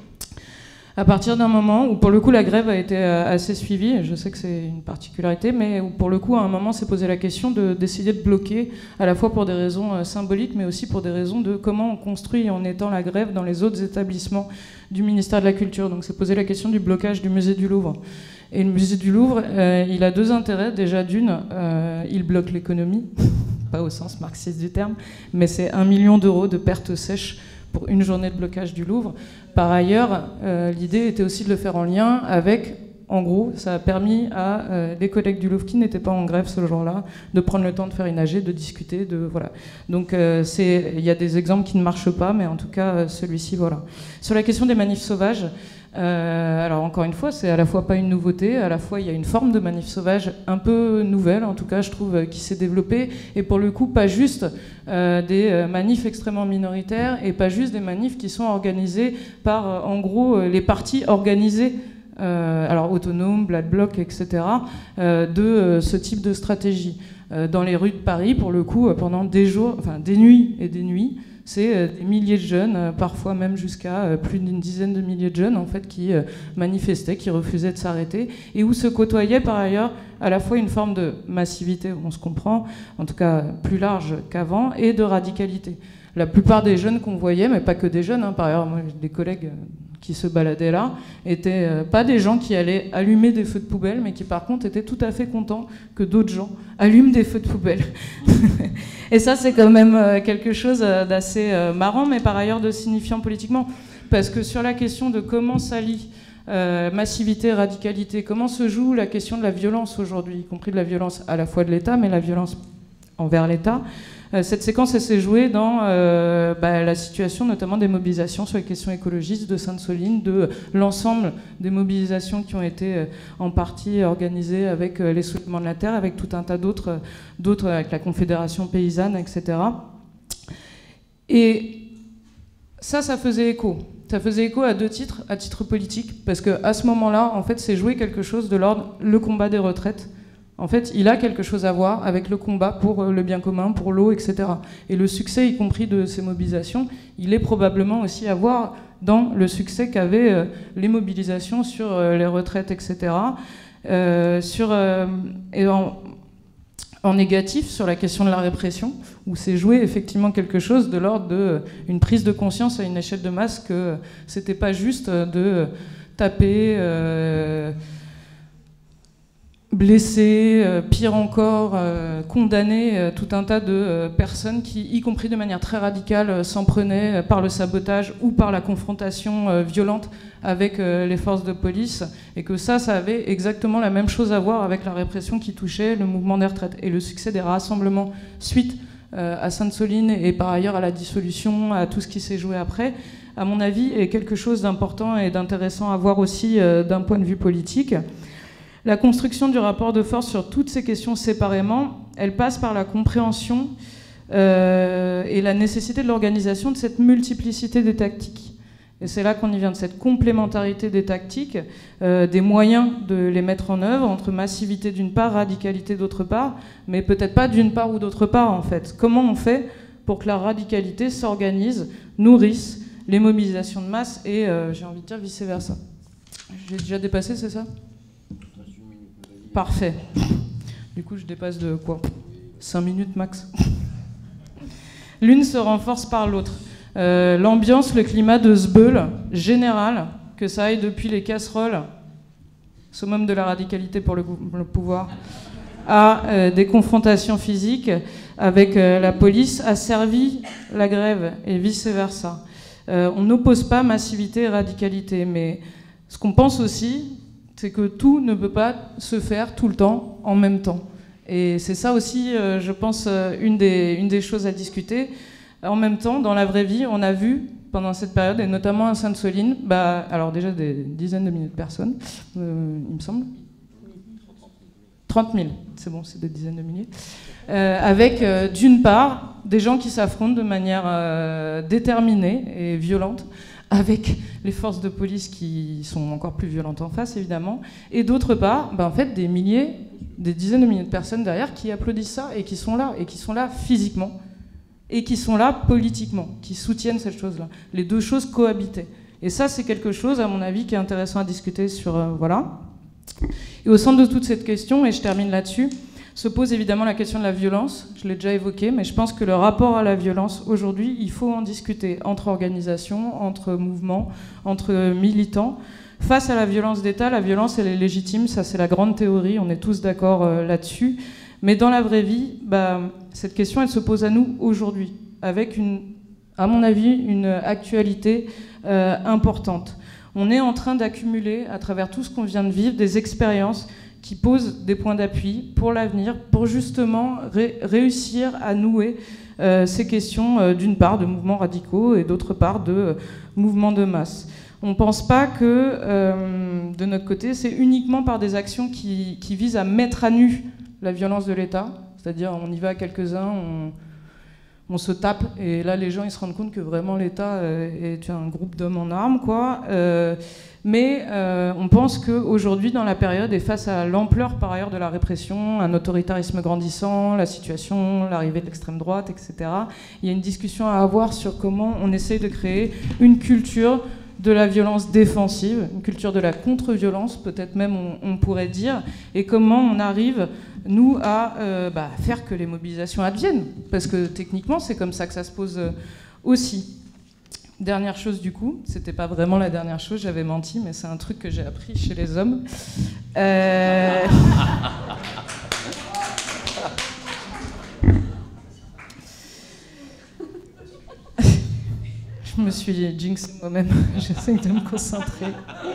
Speaker 4: À partir d'un moment où pour le coup la grève a été assez suivie, et je sais que c'est une particularité, mais où pour le coup à un moment s'est posé la question de, d'essayer de bloquer, à la fois pour des raisons euh, symboliques, mais aussi pour des raisons de comment on construit en étant la grève dans les autres établissements du ministère de la Culture. Donc c'est posé la question du blocage du musée du Louvre. Et le musée du Louvre, euh, il a deux intérêts. Déjà d'une, euh, il bloque l'économie, pas au sens marxiste du terme, mais c'est un million d'euros de pertes sèches pour une journée de blocage du Louvre. Par ailleurs, euh, l'idée était aussi de le faire en lien avec, en gros, ça a permis à euh, les collègues du Louvre qui n'étaient pas en grève ce jour-là de prendre le temps de faire une A G, de discuter, de voilà. Donc euh, c'est, il y a des exemples qui ne marchent pas, mais en tout cas euh, celui-ci, voilà. Sur la question des manifs sauvages. Euh, alors encore une fois, c'est à la fois pas une nouveauté, à la fois il y a une forme de manif sauvage un peu nouvelle, en tout cas je trouve, qui s'est développée, et pour le coup pas juste euh, des euh, manifs extrêmement minoritaires, et pas juste des manifs qui sont organisés par, euh, en gros, euh, les partis organisés, euh, alors autonomes, Black Bloc, et cetera, euh, de euh, ce type de stratégie. Euh, dans les rues de Paris, pour le coup, pendant des jours, enfin des nuits et des nuits, c'est des milliers de jeunes, parfois même jusqu'à plus d'une dizaine de milliers de jeunes en fait, qui manifestaient, qui refusaient de s'arrêter, et où se côtoyait par ailleurs à la fois une forme de massivité, on se comprend, en tout cas plus large qu'avant, et de radicalité. La plupart des jeunes qu'on voyait, mais pas que des jeunes, hein, par ailleurs, moi j'ai des collègues qui se baladaient là, étaient euh, pas des gens qui allaient allumer des feux de poubelle, mais qui par contre étaient tout à fait contents que d'autres gens allument des feux de poubelle. Et ça, c'est quand même euh, quelque chose d'assez euh, marrant, mais par ailleurs de signifiant politiquement. Parce que sur la question de comment s'allie euh, massivité, radicalité, comment se joue la question de la violence aujourd'hui, y compris de la violence à la fois de l'État, mais la violence envers l'État, cette séquence, elle s'est jouée dans euh, bah, la situation notamment des mobilisations sur les questions écologistes de Sainte-Soline, de l'ensemble des mobilisations qui ont été euh, en partie organisées avec euh, les Soulèvements de la Terre, avec tout un tas d'autres, d'autres avec la Confédération paysanne, et cetera. Et ça, ça faisait écho. Ça faisait écho à deux titres, à titre politique, parce qu'à ce moment-là, en fait, c'est joué quelque chose de l'ordre le combat des retraites. En fait, il a quelque chose à voir avec le combat pour le bien commun, pour l'eau, et cetera. Et le succès, y compris de ces mobilisations, il est probablement aussi à voir dans le succès qu'avaient euh, les mobilisations sur euh, les retraites, et cetera. Euh, sur, euh, et en, en négatif, sur la question de la répression, où s'est joué effectivement quelque chose de l'ordre d'une prise de conscience à une échelle de masse que c'était pas juste de taper... Euh, blessés, euh, pire encore, euh, condamner euh, tout un tas de euh, personnes qui, y compris de manière très radicale, euh, s'en prenaient euh, par le sabotage ou par la confrontation euh, violente avec euh, les forces de police, et que ça, ça avait exactement la même chose à voir avec la répression qui touchait le mouvement des retraites. Et le succès des rassemblements suite euh, à Sainte-Soline et par ailleurs à la dissolution, à tout ce qui s'est joué après, à mon avis, est quelque chose d'important et d'intéressant à voir aussi euh, d'un point de vue politique. La construction du rapport de force sur toutes ces questions séparément, elle passe par la compréhension euh, et la nécessité de l'organisation de cette multiplicité des tactiques. Et c'est là qu'on y vient, de cette complémentarité des tactiques, euh, des moyens de les mettre en œuvre, entre massivité d'une part, radicalité d'autre part, mais peut-être pas d'une part ou d'autre part en fait. Comment on fait pour que la radicalité s'organise, nourrisse les mobilisations de masse et, euh, j'ai envie de dire, vice-versa. J'ai déjà dépassé, c'est ça ? Parfait. Du coup, je dépasse de quoi ? cinq minutes max. L'une se renforce par l'autre. Euh, l'ambiance, le climat de zbeul général, que ça aille depuis les casseroles, summum de la radicalité pour le, le pouvoir, à euh, des confrontations physiques avec euh, la police, a servi la grève et vice-versa. Euh, on n'oppose pas massivité et radicalité, mais ce qu'on pense aussi, c'est que tout ne peut pas se faire tout le temps en même temps. Et c'est ça aussi, euh, je pense, euh, une, des, une des choses à discuter. En même temps, dans la vraie vie, on a vu, pendant cette période, et notamment à Sainte-Soline, bah, alors déjà des dizaines de milliers de personnes, euh, il me semble. trente mille, c'est bon, c'est des dizaines de milliers. Euh, avec, euh, d'une part, des gens qui s'affrontent de manière euh, déterminée et violente, avec les forces de police qui sont encore plus violentes en face, évidemment, et d'autre part, ben, en fait, des milliers, des dizaines de milliers de personnes derrière qui applaudissent ça et qui sont là, et qui sont là physiquement, et qui sont là politiquement, qui soutiennent cette chose-là. Les deux choses cohabitaient. Et ça, c'est quelque chose, à mon avis, qui est intéressant à discuter sur... Euh, voilà. Et au centre de toute cette question, et je termine là-dessus, se pose évidemment la question de la violence, je l'ai déjà évoqué, mais je pense que le rapport à la violence, aujourd'hui, il faut en discuter entre organisations, entre mouvements, entre militants. Face à la violence d'État, la violence, elle est légitime, ça c'est la grande théorie, on est tous d'accord euh, là-dessus. Mais dans la vraie vie, bah, cette question, elle se pose à nous aujourd'hui, avec, une, à mon avis, une actualité euh, importante. On est en train d'accumuler, à travers tout ce qu'on vient de vivre, des expériences qui posent des points d'appui pour l'avenir, pour justement ré réussir à nouer euh, ces questions, euh, d'une part, de mouvements radicaux et d'autre part, de euh, mouvements de masse. On ne pense pas que, euh, de notre côté, c'est uniquement par des actions qui, qui visent à mettre à nu la violence de l'État, c'est-à-dire on y va à quelques-uns, on, on se tape, et là les gens ils se rendent compte que vraiment l'État euh, est un groupe d'hommes en armes, quoi. Euh, mais euh, on pense qu'aujourd'hui, dans la période, et face à l'ampleur par ailleurs de la répression, un autoritarisme grandissant, la situation, l'arrivée de l'extrême droite, et cetera, il y a une discussion à avoir sur comment on essaie de créer une culture de la violence défensive, une culture de la contre-violence, peut-être même on, on pourrait dire, et comment on arrive, nous, à euh, bah, faire que les mobilisations adviennent, parce que techniquement, c'est comme ça que ça se pose euh, aussi. Dernière chose du coup, c'était pas vraiment la dernière chose, j'avais menti, mais c'est un truc que j'ai appris chez les hommes. Euh... Je me suis jinxée moi-même, j'essaie de me concentrer.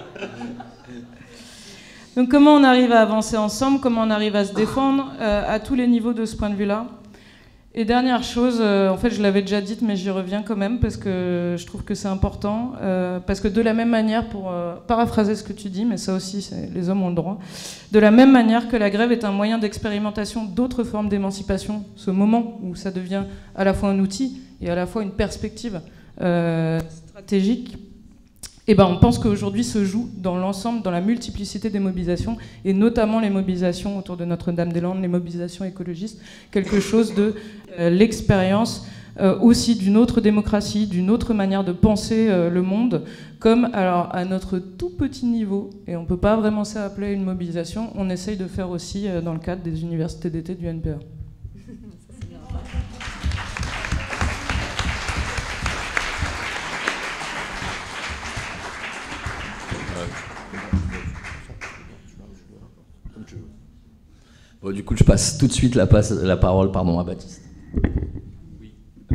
Speaker 4: Donc comment on arrive à avancer ensemble, comment on arrive à se défendre euh, à tous les niveaux de ce point de vue-là. Et dernière chose, euh, en fait je l'avais déjà dite mais j'y reviens quand même parce que je trouve que c'est important, euh, parce que de la même manière, pour euh, paraphraser ce que tu dis, mais ça aussi les hommes ont le droit, de la même manière que la grève est un moyen d'expérimentation d'autres formes d'émancipation, ce moment où ça devient à la fois un outil et à la fois une perspective euh, stratégique, et ben on pense qu'aujourd'hui se joue dans l'ensemble, dans la multiplicité des mobilisations, et notamment les mobilisations autour de Notre-Dame-des-Landes, les mobilisations écologistes, quelque chose de euh, l'expérience euh, aussi d'une autre démocratie, d'une autre manière de penser euh, le monde, comme alors à notre tout petit niveau, et on ne peut pas vraiment ça appeler une mobilisation, on essaye de faire aussi euh, dans le cadre des universités d'été du N P A.
Speaker 1: Bon, du coup, je passe tout de suite la, passe, la parole pardon, à Baptiste.
Speaker 5: Oui. Euh...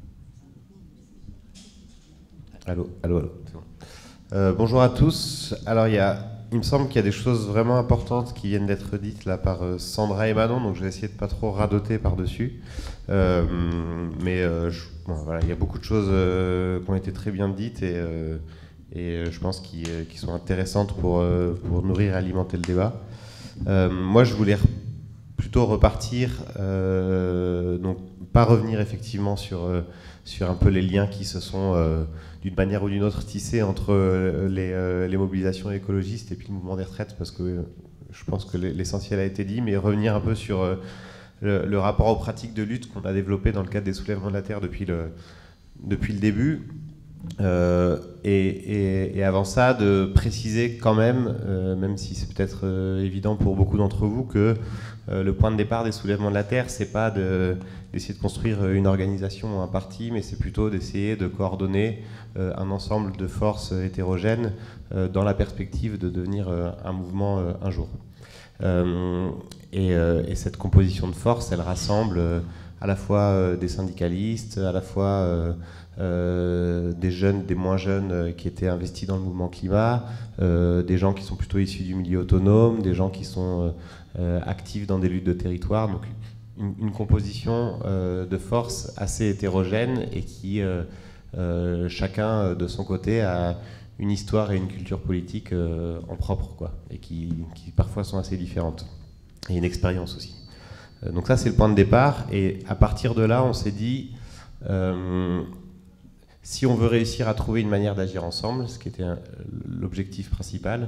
Speaker 5: Allô, allô, allô. Bon. Euh, bonjour à tous. Alors, il, y a, il me semble qu'il y a des choses vraiment importantes qui viennent d'être dites là par euh, Sandra et Manon, donc je vais essayer de pas trop radoter par-dessus. Euh, mais euh, je, bon, voilà, il y a beaucoup de choses euh, qui ont été très bien dites et, euh, et je pense qu'ils euh, qu'ils sont intéressantes pour, euh, pour nourrir et alimenter le débat. Euh, moi, je voulais plutôt repartir, euh, donc pas revenir effectivement sur, euh, sur un peu les liens qui se sont euh, d'une manière ou d'une autre tissés entre euh, les, euh, les mobilisations écologistes et puis le mouvement des retraites, parce que euh, je pense que l'essentiel a été dit, mais revenir un peu sur euh, le, le rapport aux pratiques de lutte qu'on a développé dans le cadre des soulèvements de la Terre depuis le, depuis le début. Euh, et, et, et avant ça, de préciser quand même, euh, même si c'est peut-être euh, évident pour beaucoup d'entre vous, que euh, le point de départ des soulèvements de la Terre, c'est pas de, d'essayer de construire une organisation ou un parti, mais c'est plutôt d'essayer de coordonner euh, un ensemble de forces hétérogènes euh, dans la perspective de devenir euh, un mouvement euh, un jour. Euh, et, euh, et cette composition de force, elle rassemble euh, à la fois euh, des syndicalistes, à la fois euh, Euh, des jeunes, des moins jeunes euh, qui étaient investis dans le mouvement climat, euh, des gens qui sont plutôt issus du milieu autonome, des gens qui sont euh, actifs dans des luttes de territoire, donc une, une composition euh, de forces assez hétérogène et qui euh, euh, chacun de son côté a une histoire et une culture politique euh, en propre, quoi, et qui, qui parfois sont assez différentes, et une expérience aussi. Euh, donc ça c'est le point de départ, et à partir de là on s'est dit euh, si on veut réussir à trouver une manière d'agir ensemble, ce qui était l'objectif principal,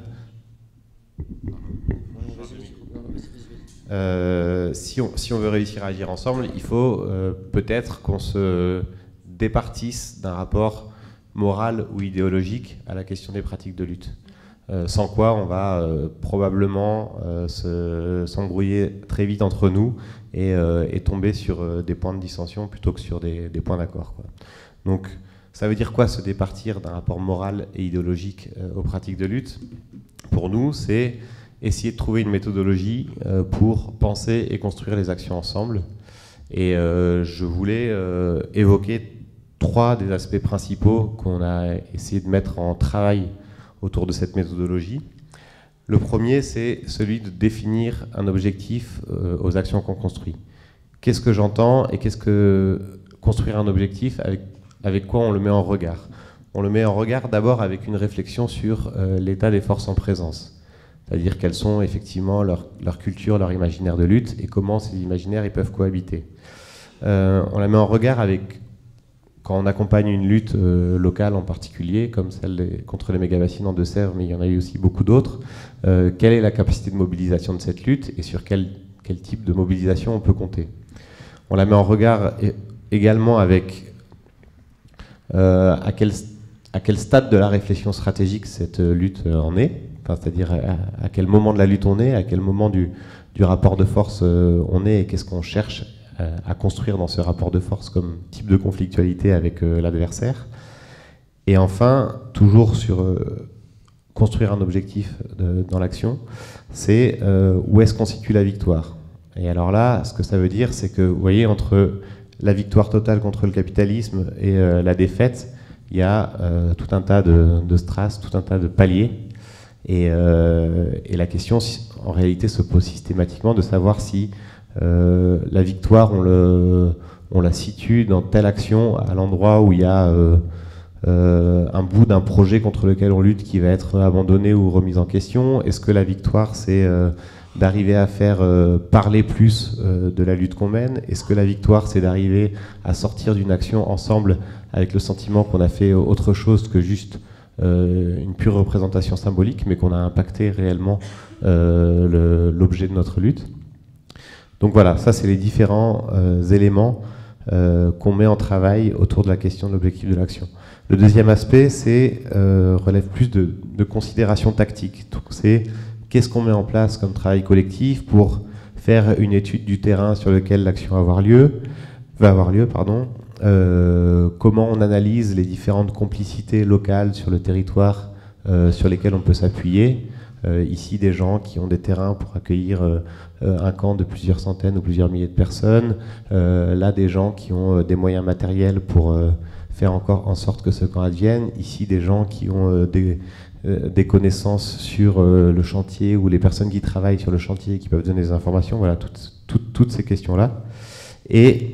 Speaker 5: euh, si, on, si on veut réussir à agir ensemble, il faut euh, peut-être qu'on se départisse d'un rapport moral ou idéologique à la question des pratiques de lutte. Euh, sans quoi on va euh, probablement euh, se, s'embrouiller très vite entre nous et, euh, et tomber sur euh, des points de dissension plutôt que sur des, des points d'accord, quoi. Donc, ça veut dire quoi, se départir d'un rapport moral et idéologique euh, aux pratiques de lutte? Pour nous, c'est essayer de trouver une méthodologie euh, pour penser et construire les actions ensemble. Et euh, je voulais euh, évoquer trois des aspects principaux qu'on a essayé de mettre en travail autour de cette méthodologie. Le premier, c'est celui de définir un objectif euh, aux actions qu'on construit. Qu'est-ce que j'entends et qu'est-ce que construire un objectif avec Avec quoi on le met en regard? On le met en regard d'abord avec une réflexion sur euh, l'état des forces en présence. C'est-à-dire quelles sont effectivement leur, leur culture, leur imaginaire de lutte et comment ces imaginaires ils peuvent cohabiter. Euh, on la met en regard avec, quand on accompagne une lutte euh, locale en particulier, comme celle des, contre les méga-bassines en Deux-Sèvres, mais il y en a eu aussi beaucoup d'autres, euh, quelle est la capacité de mobilisation de cette lutte et sur quel, quel type de mobilisation on peut compter. On la met en regard également avec Euh, à, quel, à quel stade de la réflexion stratégique cette lutte euh, en est, enfin, c'est-à-dire à, à quel moment de la lutte on est, à quel moment du, du rapport de force euh, on est et qu'est-ce qu'on cherche euh, à construire dans ce rapport de force comme type de conflictualité avec euh, l'adversaire. Et enfin, toujours sur euh, construire un objectif de, dans l'action, c'est euh, où est-ce qu'on situe la victoire. Et alors là, ce que ça veut dire, c'est que, vous voyez, entre la victoire totale contre le capitalisme et euh, la défaite, il y a euh, tout un tas de, de strass, tout un tas de paliers. Et, euh, et la question, en réalité, se pose systématiquement de savoir si euh, la victoire, on, le, on la situe dans telle action, à l'endroit où il y a euh, euh, un bout d'un projet contre lequel on lutte qui va être abandonné ou remis en question. Est-ce que la victoire, c'est euh, d'arriver à faire euh, parler plus euh, de la lutte qu'on mène? Est-ce que la victoire, c'est d'arriver à sortir d'une action ensemble avec le sentiment qu'on a fait autre chose que juste euh, une pure représentation symbolique, mais qu'on a impacté réellement euh, l'objet de notre lutte? Donc voilà, ça c'est les différents euh, éléments euh, qu'on met en travail autour de la question de l'objectif de l'action. Le deuxième aspect, c'est euh, relève plus de, de considérations tactiques. Donc c'est qu'est-ce qu'on met en place comme travail collectif pour faire une étude du terrain sur lequel l'action va avoir lieu, va avoir lieu, pardon. Euh, comment on analyse les différentes complicités locales sur le territoire euh, sur lesquelles on peut s'appuyer. Euh, ici, des gens qui ont des terrains pour accueillir euh, un camp de plusieurs centaines ou plusieurs milliers de personnes. Euh, là, des gens qui ont euh, des moyens matériels pour euh, faire encore en sorte que ce camp advienne. Ici, des gens qui ont euh, des, euh, des connaissances sur euh, le chantier ou les personnes qui travaillent sur le chantier qui peuvent donner des informations. Voilà, toutes, toutes, toutes ces questions-là. Et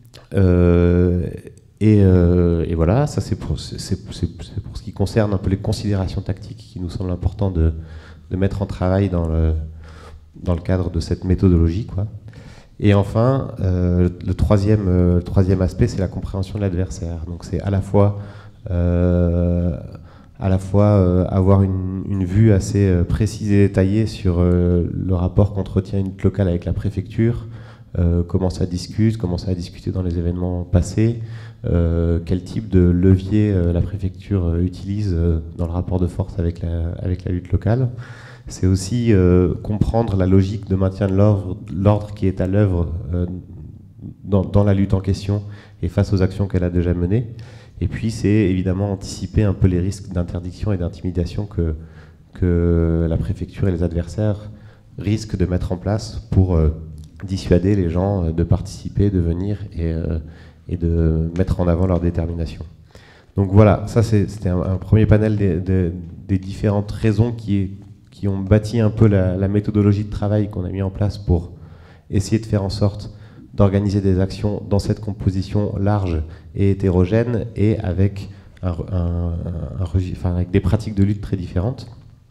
Speaker 5: Euh, et, euh, et voilà, ça c'est pour, pour ce qui concerne un peu les considérations tactiques qui nous semblent importantes de, de mettre en travail dans le, dans le cadre de cette méthodologie, quoi. Et enfin, euh, le, troisième, euh, le troisième aspect, c'est la compréhension de l'adversaire. Donc c'est à la fois, euh, à la fois euh, avoir une, une vue assez euh, précise et détaillée sur euh, le rapport qu'entretient une lutte locale avec la préfecture. Euh, comment ça discute, comment ça a discuté dans les événements passés, euh, quel type de levier euh, la préfecture euh, utilise euh, dans le rapport de force avec la, avec la lutte locale. C'est aussi euh, comprendre la logique de maintien de l'ordre qui est à l'œuvre euh, dans, dans la lutte en question et face aux actions qu'elle a déjà menées. Et puis c'est évidemment anticiper un peu les risques d'interdiction et d'intimidation que, que la préfecture et les adversaires risquent de mettre en place pour euh, dissuader les gens de participer, de venir et, euh, et de mettre en avant leur détermination. Donc voilà, ça c'était un, un premier panel des, des, des différentes raisons qui, qui ont bâti un peu la, la méthodologie de travail qu'on a mis en place pour essayer de faire en sorte d'organiser des actions dans cette composition large et hétérogène et avec, un, un, un, un, enfin, avec des pratiques de lutte très différentes.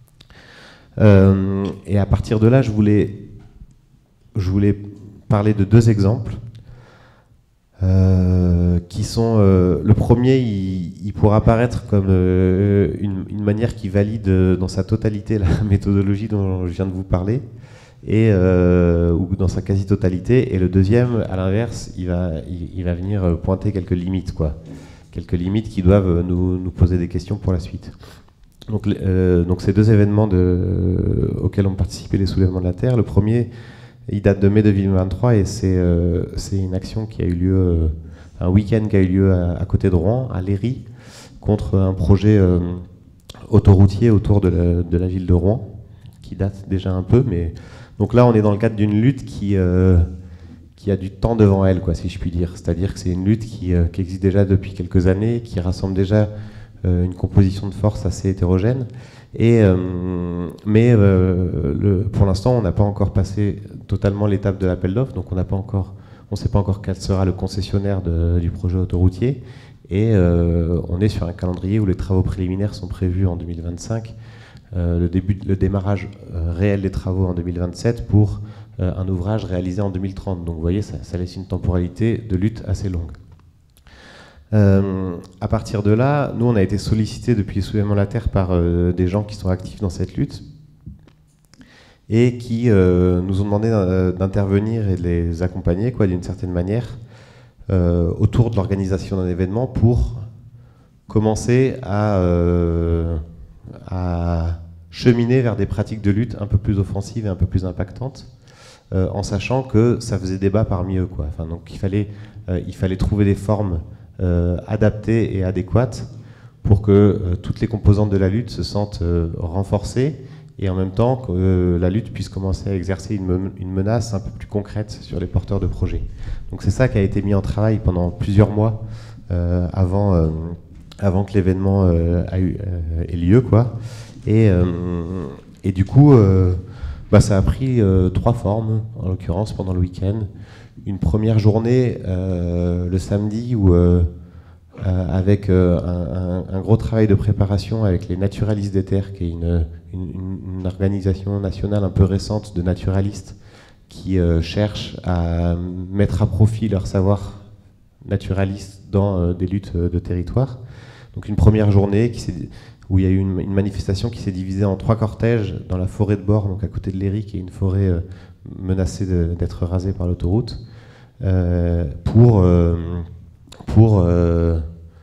Speaker 5: Euh, et à partir de là, je voulais Je voulais parler de deux exemples euh, qui sont... Euh, le premier, il, il pourra apparaître comme euh, une, une manière qui valide dans sa totalité la méthodologie dont je viens de vous parler, et, euh, ou dans sa quasi-totalité. Et le deuxième, à l'inverse, il va, il, il va venir pointer quelques limites, quoi. Quelques limites qui doivent nous, nous poser des questions pour la suite. Donc, euh, donc ces deux événements de, euh, auxquels ont participé les soulèvements de la Terre, le premier... il date de mai deux mille vingt-trois et c'est euh, une action qui a eu lieu, euh, un week-end qui a eu lieu à, à côté de Rouen, à Léry, contre un projet euh, autoroutier autour de la, de la ville de Rouen, qui date déjà un peu. Mais donc là, on est dans le cadre d'une lutte qui, euh, qui a du temps devant elle, quoi, si je puis dire. C'est-à-dire que c'est une lutte qui, euh, qui existe déjà depuis quelques années, qui rassemble déjà euh, une composition de force assez hétérogène. Et, euh, mais euh, le, pour l'instant, on n'a pas encore passé totalement l'étape de l'appel d'offres, donc on n'a pas encore, on ne sait pas encore quel sera le concessionnaire de, du projet autoroutier. Et euh, on est sur un calendrier où les travaux préliminaires sont prévus en deux mille vingt-cinq, euh, le, début, le démarrage euh, réel des travaux en deux mille vingt-sept pour euh, un ouvrage réalisé en deux mille trente. Donc vous voyez, ça, ça laisse une temporalité de lutte assez longue. Euh, à partir de là, nous on a été sollicités depuis les soulèvements de la Terre par euh, des gens qui sont actifs dans cette lutte et qui euh, nous ont demandé euh, d'intervenir et de les accompagner, quoi, d'une certaine manière, euh, autour de l'organisation d'un événement pour commencer à, euh, à cheminer vers des pratiques de lutte un peu plus offensives et un peu plus impactantes, euh, en sachant que ça faisait débat parmi eux, quoi. Enfin, donc il fallait, euh, il fallait trouver des formes Euh, adaptées et adéquates pour que euh, toutes les composantes de la lutte se sentent euh, renforcées et en même temps que euh, la lutte puisse commencer à exercer une, me une menace un peu plus concrète sur les porteurs de projets. Donc c'est ça qui a été mis en travail pendant plusieurs mois euh, avant, euh, avant que l'événement euh, euh, ait lieu, quoi. Et, euh, et du coup, euh, bah, ça a pris euh, trois formes, en l'occurrence pendant le week-end. Une première journée euh, le samedi où euh, Euh, avec euh, un, un, un gros travail de préparation avec les Naturalistes des Terres, qui est une, une, une organisation nationale un peu récente de naturalistes qui euh, cherchent à mettre à profit leur savoir naturaliste dans euh, des luttes de territoire. Donc une première journée qui où il y a eu une, une manifestation qui s'est divisée en trois cortèges dans la forêt de Bord, donc à côté de Léry, qui est une forêt euh, menacée d'être rasée par l'autoroute, euh, pour... Euh, pour euh,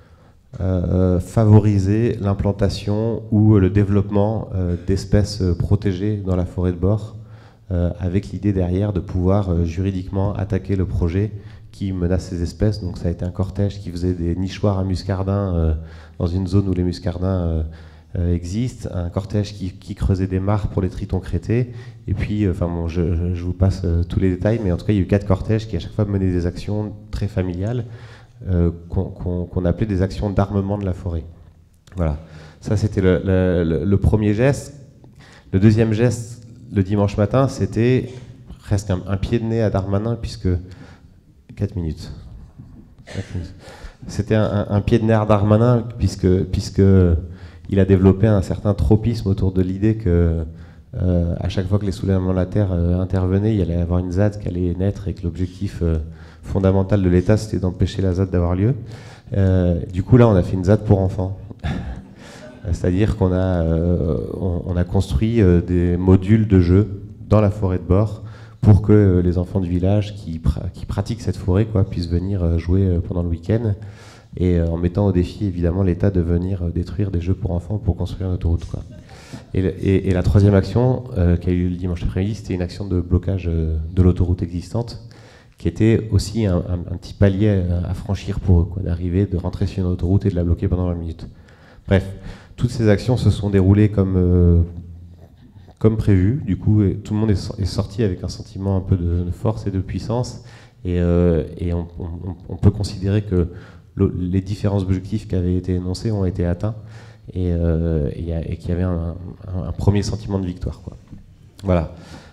Speaker 5: euh, favoriser l'implantation ou le développement euh, d'espèces protégées dans la forêt de Bord, euh, avec l'idée derrière de pouvoir euh, juridiquement attaquer le projet qui menace ces espèces. Donc ça a été un cortège qui faisait des nichoirs à muscardins euh, dans une zone où les muscardins euh, euh, existent, un cortège qui, qui creusait des mares pour les tritons crétés, et puis, enfin bon, je, je, je vous passe euh, tous les détails, mais en tout cas il y a eu quatre cortèges qui à chaque fois menaient des actions très familiales, Euh, qu'on qu'on, qu'on appelait des actions d'armement de la forêt. Voilà, ça c'était le, le, le premier geste. Le deuxième geste, le dimanche matin, c'était presque un, un pied de nez à Darmanin, puisque... quatre minutes. minutes. C'était un, un, un pied de nez à Darmanin, puisque, puisque il a développé un certain tropisme autour de l'idée que euh, à chaque fois que les soulèvements de la Terre euh, intervenaient, il allait y avoir une Z A D qui allait naître et que l'objectif... Euh, fondamental de l'État, c'était d'empêcher la Z A D d'avoir lieu. Euh, du coup, là, on a fait une Z A D pour enfants. C'est-à-dire qu'on a, euh, on, on a construit euh, des modules de jeu dans la forêt de Bord pour que euh, les enfants du village qui, pra qui pratiquent cette forêt quoi, puissent venir euh, jouer euh, pendant le week-end, et euh, en mettant au défi, évidemment, l'État de venir euh, détruire des jeux pour enfants pour construire une autoroute, quoi. Et, et, et la troisième action euh, qui a eu lieu le dimanche après-midi, c'était une action de blocage euh, de l'autoroute existante, qui était aussi un, un, un petit palier à franchir pour eux, d'arriver, de rentrer sur une autoroute et de la bloquer pendant vingt minutes. Bref, toutes ces actions se sont déroulées comme, euh, comme prévu. Du coup, tout le monde est, est sorti avec un sentiment un peu de, de force et de puissance. Et, euh, et on, on, on peut considérer que le, les différents objectifs qui avaient été énoncés ont été atteints, et, euh, et, et qu'il y avait un, un, un premier sentiment de victoire, quoi. Voilà.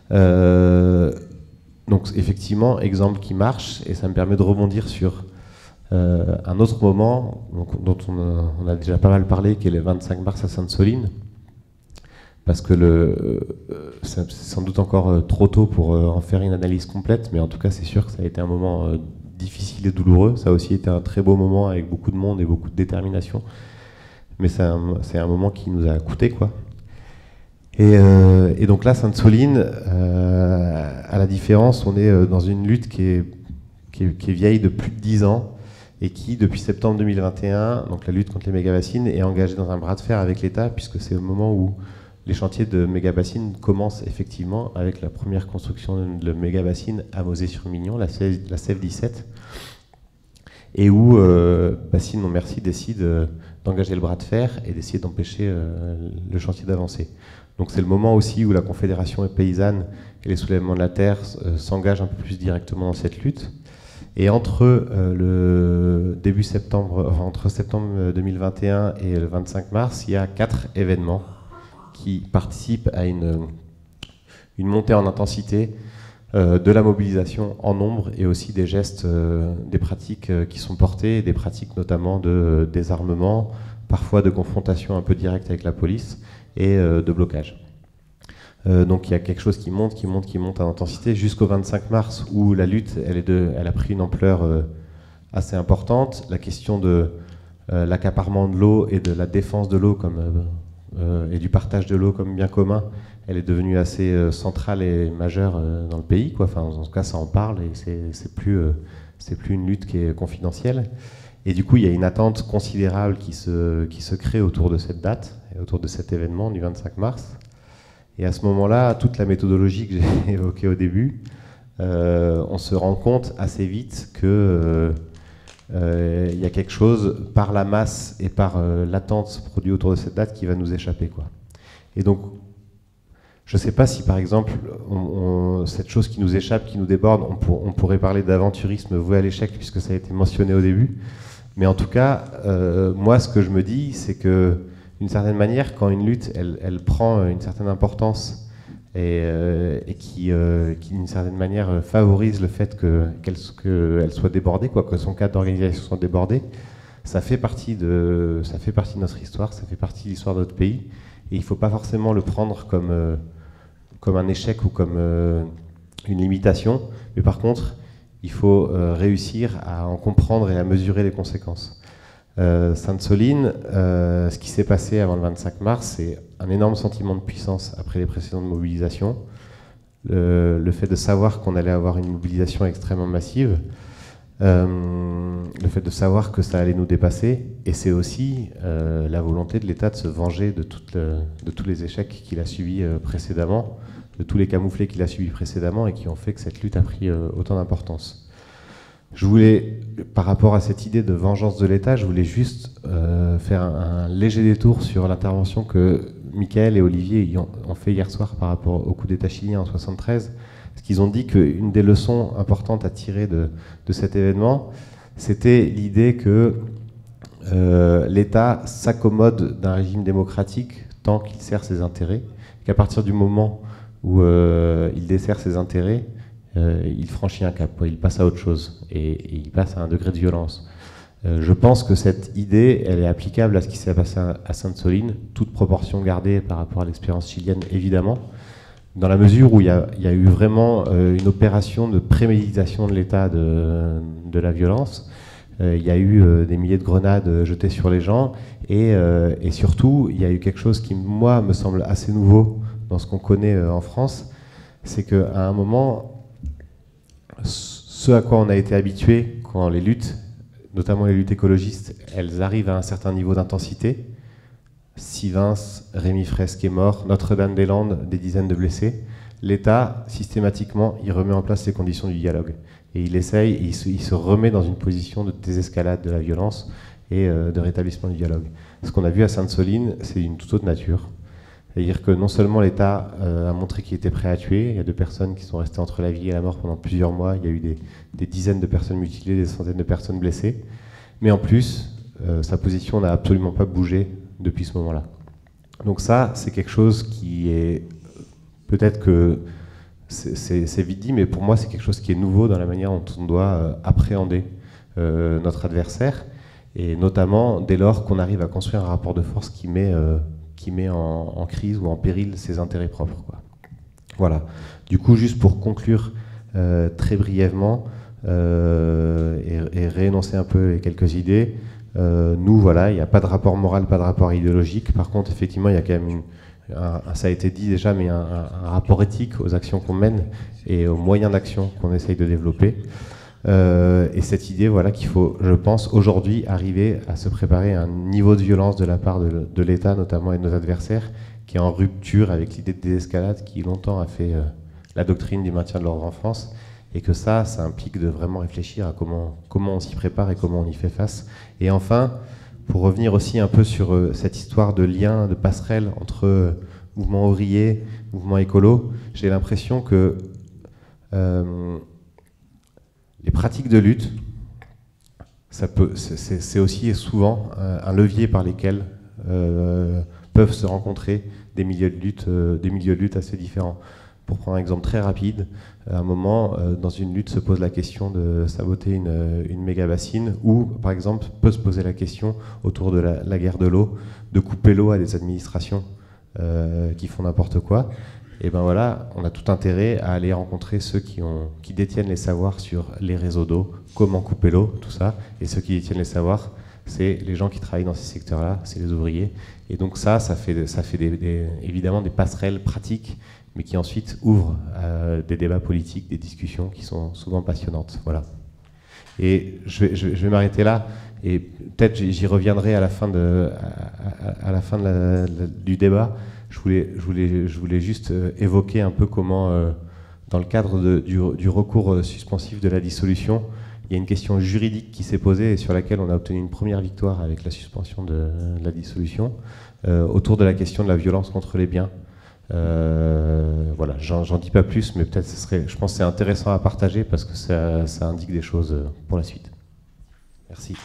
Speaker 5: Euh, Donc effectivement, exemple qui marche, et ça me permet de rebondir sur euh, un autre moment donc, dont on a, on a déjà pas mal parlé, qui est le vingt-cinq mars à Sainte-Soline, parce que le, euh, c'est sans doute encore trop tôt pour euh, en faire une analyse complète, mais en tout cas c'est sûr que ça a été un moment euh, difficile et douloureux. Ça a aussi été un très beau moment avec beaucoup de monde et beaucoup de détermination, mais c'est un, c'est un moment qui nous a coûté, quoi. Et, euh, et donc là, Sainte-Soline, euh, à la différence, on est dans une lutte qui est, qui, est, qui est vieille de plus de dix ans et qui, depuis septembre deux mille vingt et un, donc la lutte contre les mégabassines, est engagée dans un bras de fer avec l'État, puisque c'est le moment où les chantiers de mégabassines commencent effectivement avec la première construction de mégabassine à Mosée-sur-Mignon, la C E F dix-sept, et où euh, Bassines Non Merci décide euh, d'engager le bras de fer et d'essayer d'empêcher euh, le chantier d'avancer. Donc c'est le moment aussi où la Confédération paysanne et les soulèvements de la terre euh, s'engagent un peu plus directement dans cette lutte. Et entre euh, le début septembre, enfin, entre septembre deux mille vingt et un et le vingt-cinq mars, il y a quatre événements qui participent à une, une montée en intensité euh, de la mobilisation en nombre, et aussi des gestes, euh, des pratiques euh, qui sont portées, des pratiques notamment de euh, désarmement, parfois de confrontation un peu directe avec la police, et euh, de blocage. Euh, donc il y a quelque chose qui monte, qui monte, qui monte en intensité jusqu'au vingt-cinq mars, où la lutte elle est de, elle a pris une ampleur euh, assez importante. La question de euh, l'accaparement de l'eau et de la défense de l'eau comme, euh, euh, et du partage de l'eau comme bien commun, elle est devenue assez euh, centrale et majeure euh, dans le pays, quoi. Enfin, en tout cas ça en parle, et c'est, c'est plus, euh, c'est plus une lutte qui est confidentielle. Et du coup, il y a une attente considérable qui se, qui se crée autour de cette date, et autour de cet événement du vingt-cinq mars. Et à ce moment-là, toute la méthodologie que j'ai évoquée au début, euh, on se rend compte assez vite que, euh, euh, il y a quelque chose par la masse et par euh, l'attente produite autour de cette date qui va nous échapper, quoi. Et donc, je ne sais pas si par exemple, on, on, cette chose qui nous échappe, qui nous déborde, on, pour, on pourrait parler d'aventurisme voué à l'échec, puisque ça a été mentionné au début. Mais en tout cas, euh, moi, ce que je me dis, c'est que, d'une certaine manière, quand une lutte, elle, elle prend une certaine importance et, euh, et qui, euh, qui, d'une certaine manière, favorise le fait que, qu'elle, qu'elle soit débordée, quoi, que son cadre d'organisation soit débordé, ça fait partie de, ça fait partie de notre histoire, ça fait partie de l'histoire de notre pays. Et il ne faut pas forcément le prendre comme, euh, comme un échec ou comme euh, une limitation, mais par contre, il faut euh, réussir à en comprendre et à mesurer les conséquences. Euh, Sainte-Soline, euh, ce qui s'est passé avant le vingt-cinq mars, c'est un énorme sentiment de puissance après les précédentes mobilisations. Le, le fait de savoir qu'on allait avoir une mobilisation extrêmement massive, euh, le fait de savoir que ça allait nous dépasser, et c'est aussi euh, la volonté de l'État de se venger de, toute le, de tous les échecs qu'il a subis euh, précédemment, de tous les camouflets qu'il a subis précédemment et qui ont fait que cette lutte a pris euh, autant d'importance. Je voulais, par rapport à cette idée de vengeance de l'État, je voulais juste euh, faire un, un léger détour sur l'intervention que Michael et Olivier ont, ont fait hier soir par rapport au coup d'État chilien en soixante-treize, parce qu'ils ont dit qu'une des leçons importantes à tirer de, de cet événement, c'était l'idée que euh, l'État s'accommode d'un régime démocratique tant qu'il sert ses intérêts, qu'à partir du moment où euh, il dessert ses intérêts, euh, il franchit un cap, il passe à autre chose, et, et il passe à un degré de violence. Euh, je pense que cette idée, elle est applicable à ce qui s'est passé à, à Sainte-Soline, toute proportion gardée par rapport à l'expérience chilienne, évidemment, dans la mesure où il y a, il y a eu vraiment euh, une opération de préméditation de l'état de, de la violence. Euh, il y a eu euh, des milliers de grenades jetées sur les gens, et, euh, et surtout, il y a eu quelque chose qui, moi, me semble assez nouveau dans ce qu'on connaît euh, en France, c'est qu'à un moment, ce à quoi on a été habitué quand les luttes, notamment les luttes écologistes, elles arrivent à un certain niveau d'intensité, Sivens, Rémi Fraisse est mort, Notre-Dame-des-Landes, des dizaines de blessés, l'État, systématiquement, il remet en place les conditions du dialogue. Et il essaye, et il se, il se remet dans une position de désescalade de la violence et euh, de rétablissement du dialogue. Ce qu'on a vu à Sainte-Soline, c'est une toute autre nature. C'est-à-dire que non seulement l'État euh, a montré qu'il était prêt à tuer, il y a deux personnes qui sont restées entre la vie et la mort pendant plusieurs mois, il y a eu des, des dizaines de personnes mutilées, des centaines de personnes blessées, mais en plus, euh, sa position n'a absolument pas bougé depuis ce moment-là. Donc ça, c'est quelque chose qui est, peut-être que c'est vite dit, mais pour moi, c'est quelque chose qui est nouveau dans la manière dont on doit euh, appréhender euh, notre adversaire, et notamment dès lors qu'on arrive à construire un rapport de force qui met... Euh, qui met en, en crise ou en péril ses intérêts propres, quoi. Voilà. Du coup, juste pour conclure euh, très brièvement euh, et, et réénoncer un peu les quelques idées, euh, nous, voilà, il n'y a pas de rapport moral, pas de rapport idéologique. Par contre, effectivement, il y a quand même, une, un, ça a été dit déjà, mais un, un, un rapport éthique aux actions qu'on mène et aux moyens d'action qu'on essaye de développer. Euh, et cette idée, voilà, qu'il faut, je pense, aujourd'hui arriver à se préparer à un niveau de violence de la part de, de l'État, notamment et de nos adversaires, qui est en rupture avec l'idée de désescalade qui longtemps a fait euh, la doctrine du maintien de l'ordre en France, et que ça, ça implique de vraiment réfléchir à comment, comment on s'y prépare et comment on y fait face. Et enfin, pour revenir aussi un peu sur euh, cette histoire de lien, de passerelle entre euh, mouvement ouvrier, mouvement écolo, j'ai l'impression que euh, les pratiques de lutte, c'est aussi et souvent euh, un levier par lesquels euh, peuvent se rencontrer des milieux de lutte, euh, des milieux de lutte assez différents. Pour prendre un exemple très rapide, à un moment, euh, dans une lutte se pose la question de saboter une, une méga bassine, ou par exemple peut se poser la question autour de la, la guerre de l'eau, de couper l'eau à des administrations euh, qui font n'importe quoi. Et ben voilà, on a tout intérêt à aller rencontrer ceux qui, ont, qui détiennent les savoirs sur les réseaux d'eau, comment couper l'eau, tout ça. Et ceux qui détiennent les savoirs, c'est les gens qui travaillent dans ces secteurs-là, c'est les ouvriers. Et donc ça, ça fait, ça fait des, des, évidemment des passerelles pratiques, mais qui ensuite ouvrent euh, des débats politiques, des discussions qui sont souvent passionnantes. Voilà. Et je vais, je vais, je vais m'arrêter là, et peut-être j'y reviendrai à la fin, de, à, à, à la fin de la, de, du débat. Je voulais, je, voulais, je voulais juste évoquer un peu comment, euh, dans le cadre de, du, du recours suspensif de la dissolution, il y a une question juridique qui s'est posée et sur laquelle on a obtenu une première victoire avec la suspension de, de la dissolution, euh, autour de la question de la violence contre les biens. Euh, voilà, j'en, j'en dis pas plus, mais peut-être ce serait, je pense que c'est intéressant à partager parce que ça, ça indique des choses pour la suite. Merci.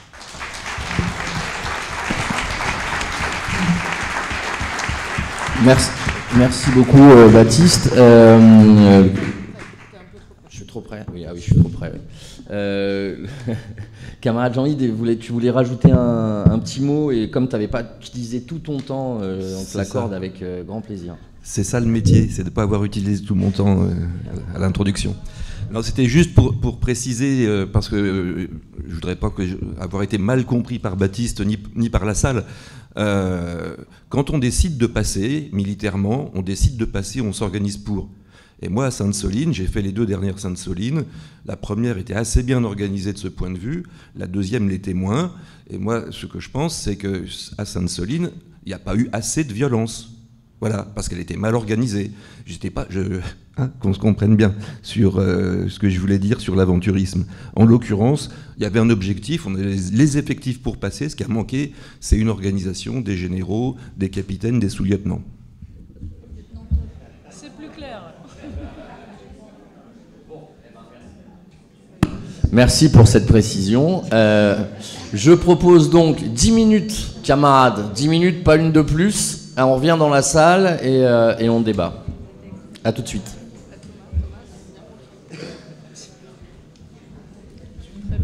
Speaker 1: Merci, merci beaucoup euh, Baptiste. Euh, euh, je suis trop près. Oui, ah oui, je suis trop près. Oui. Euh, camarade Jean-Yves, tu voulais rajouter un, un petit mot et comme tu avais pas utilisé tout ton temps, euh, on te l'accorde avec euh, grand plaisir.
Speaker 2: C'est ça le métier, c'est de ne pas avoir utilisé tout mon temps euh, à l'introduction. Non, c'était juste pour, pour préciser, euh, parce que euh, je ne voudrais pas que je, avoir été mal compris par Baptiste ni, ni par la salle. Euh, quand on décide de passer militairement, on décide de passer, on s'organise pour. Et moi, à Sainte-Soline, j'ai fait les deux dernières Sainte-Soline. La première était assez bien organisée de ce point de vue, la deuxième l'était moins. Et moi, ce que je pense, c'est qu'à Sainte-Soline, il n'y a pas eu assez de violence. Voilà, parce qu'elle était mal organisée. J'étais pas, je, hein, qu'on se comprenne bien sur euh, ce que je voulais dire sur l'aventurisme. En l'occurrence, il y avait un objectif, on avait les, les effectifs pour passer. Ce qui a manqué, c'est une organisation, des généraux, des capitaines, des sous-lieutenants.
Speaker 4: C'est plus clair.
Speaker 1: Merci pour cette précision. Euh, je propose donc dix minutes, camarades, dix minutes, pas une de plus. On revient dans la salle et, euh, et on débat. À tout de suite.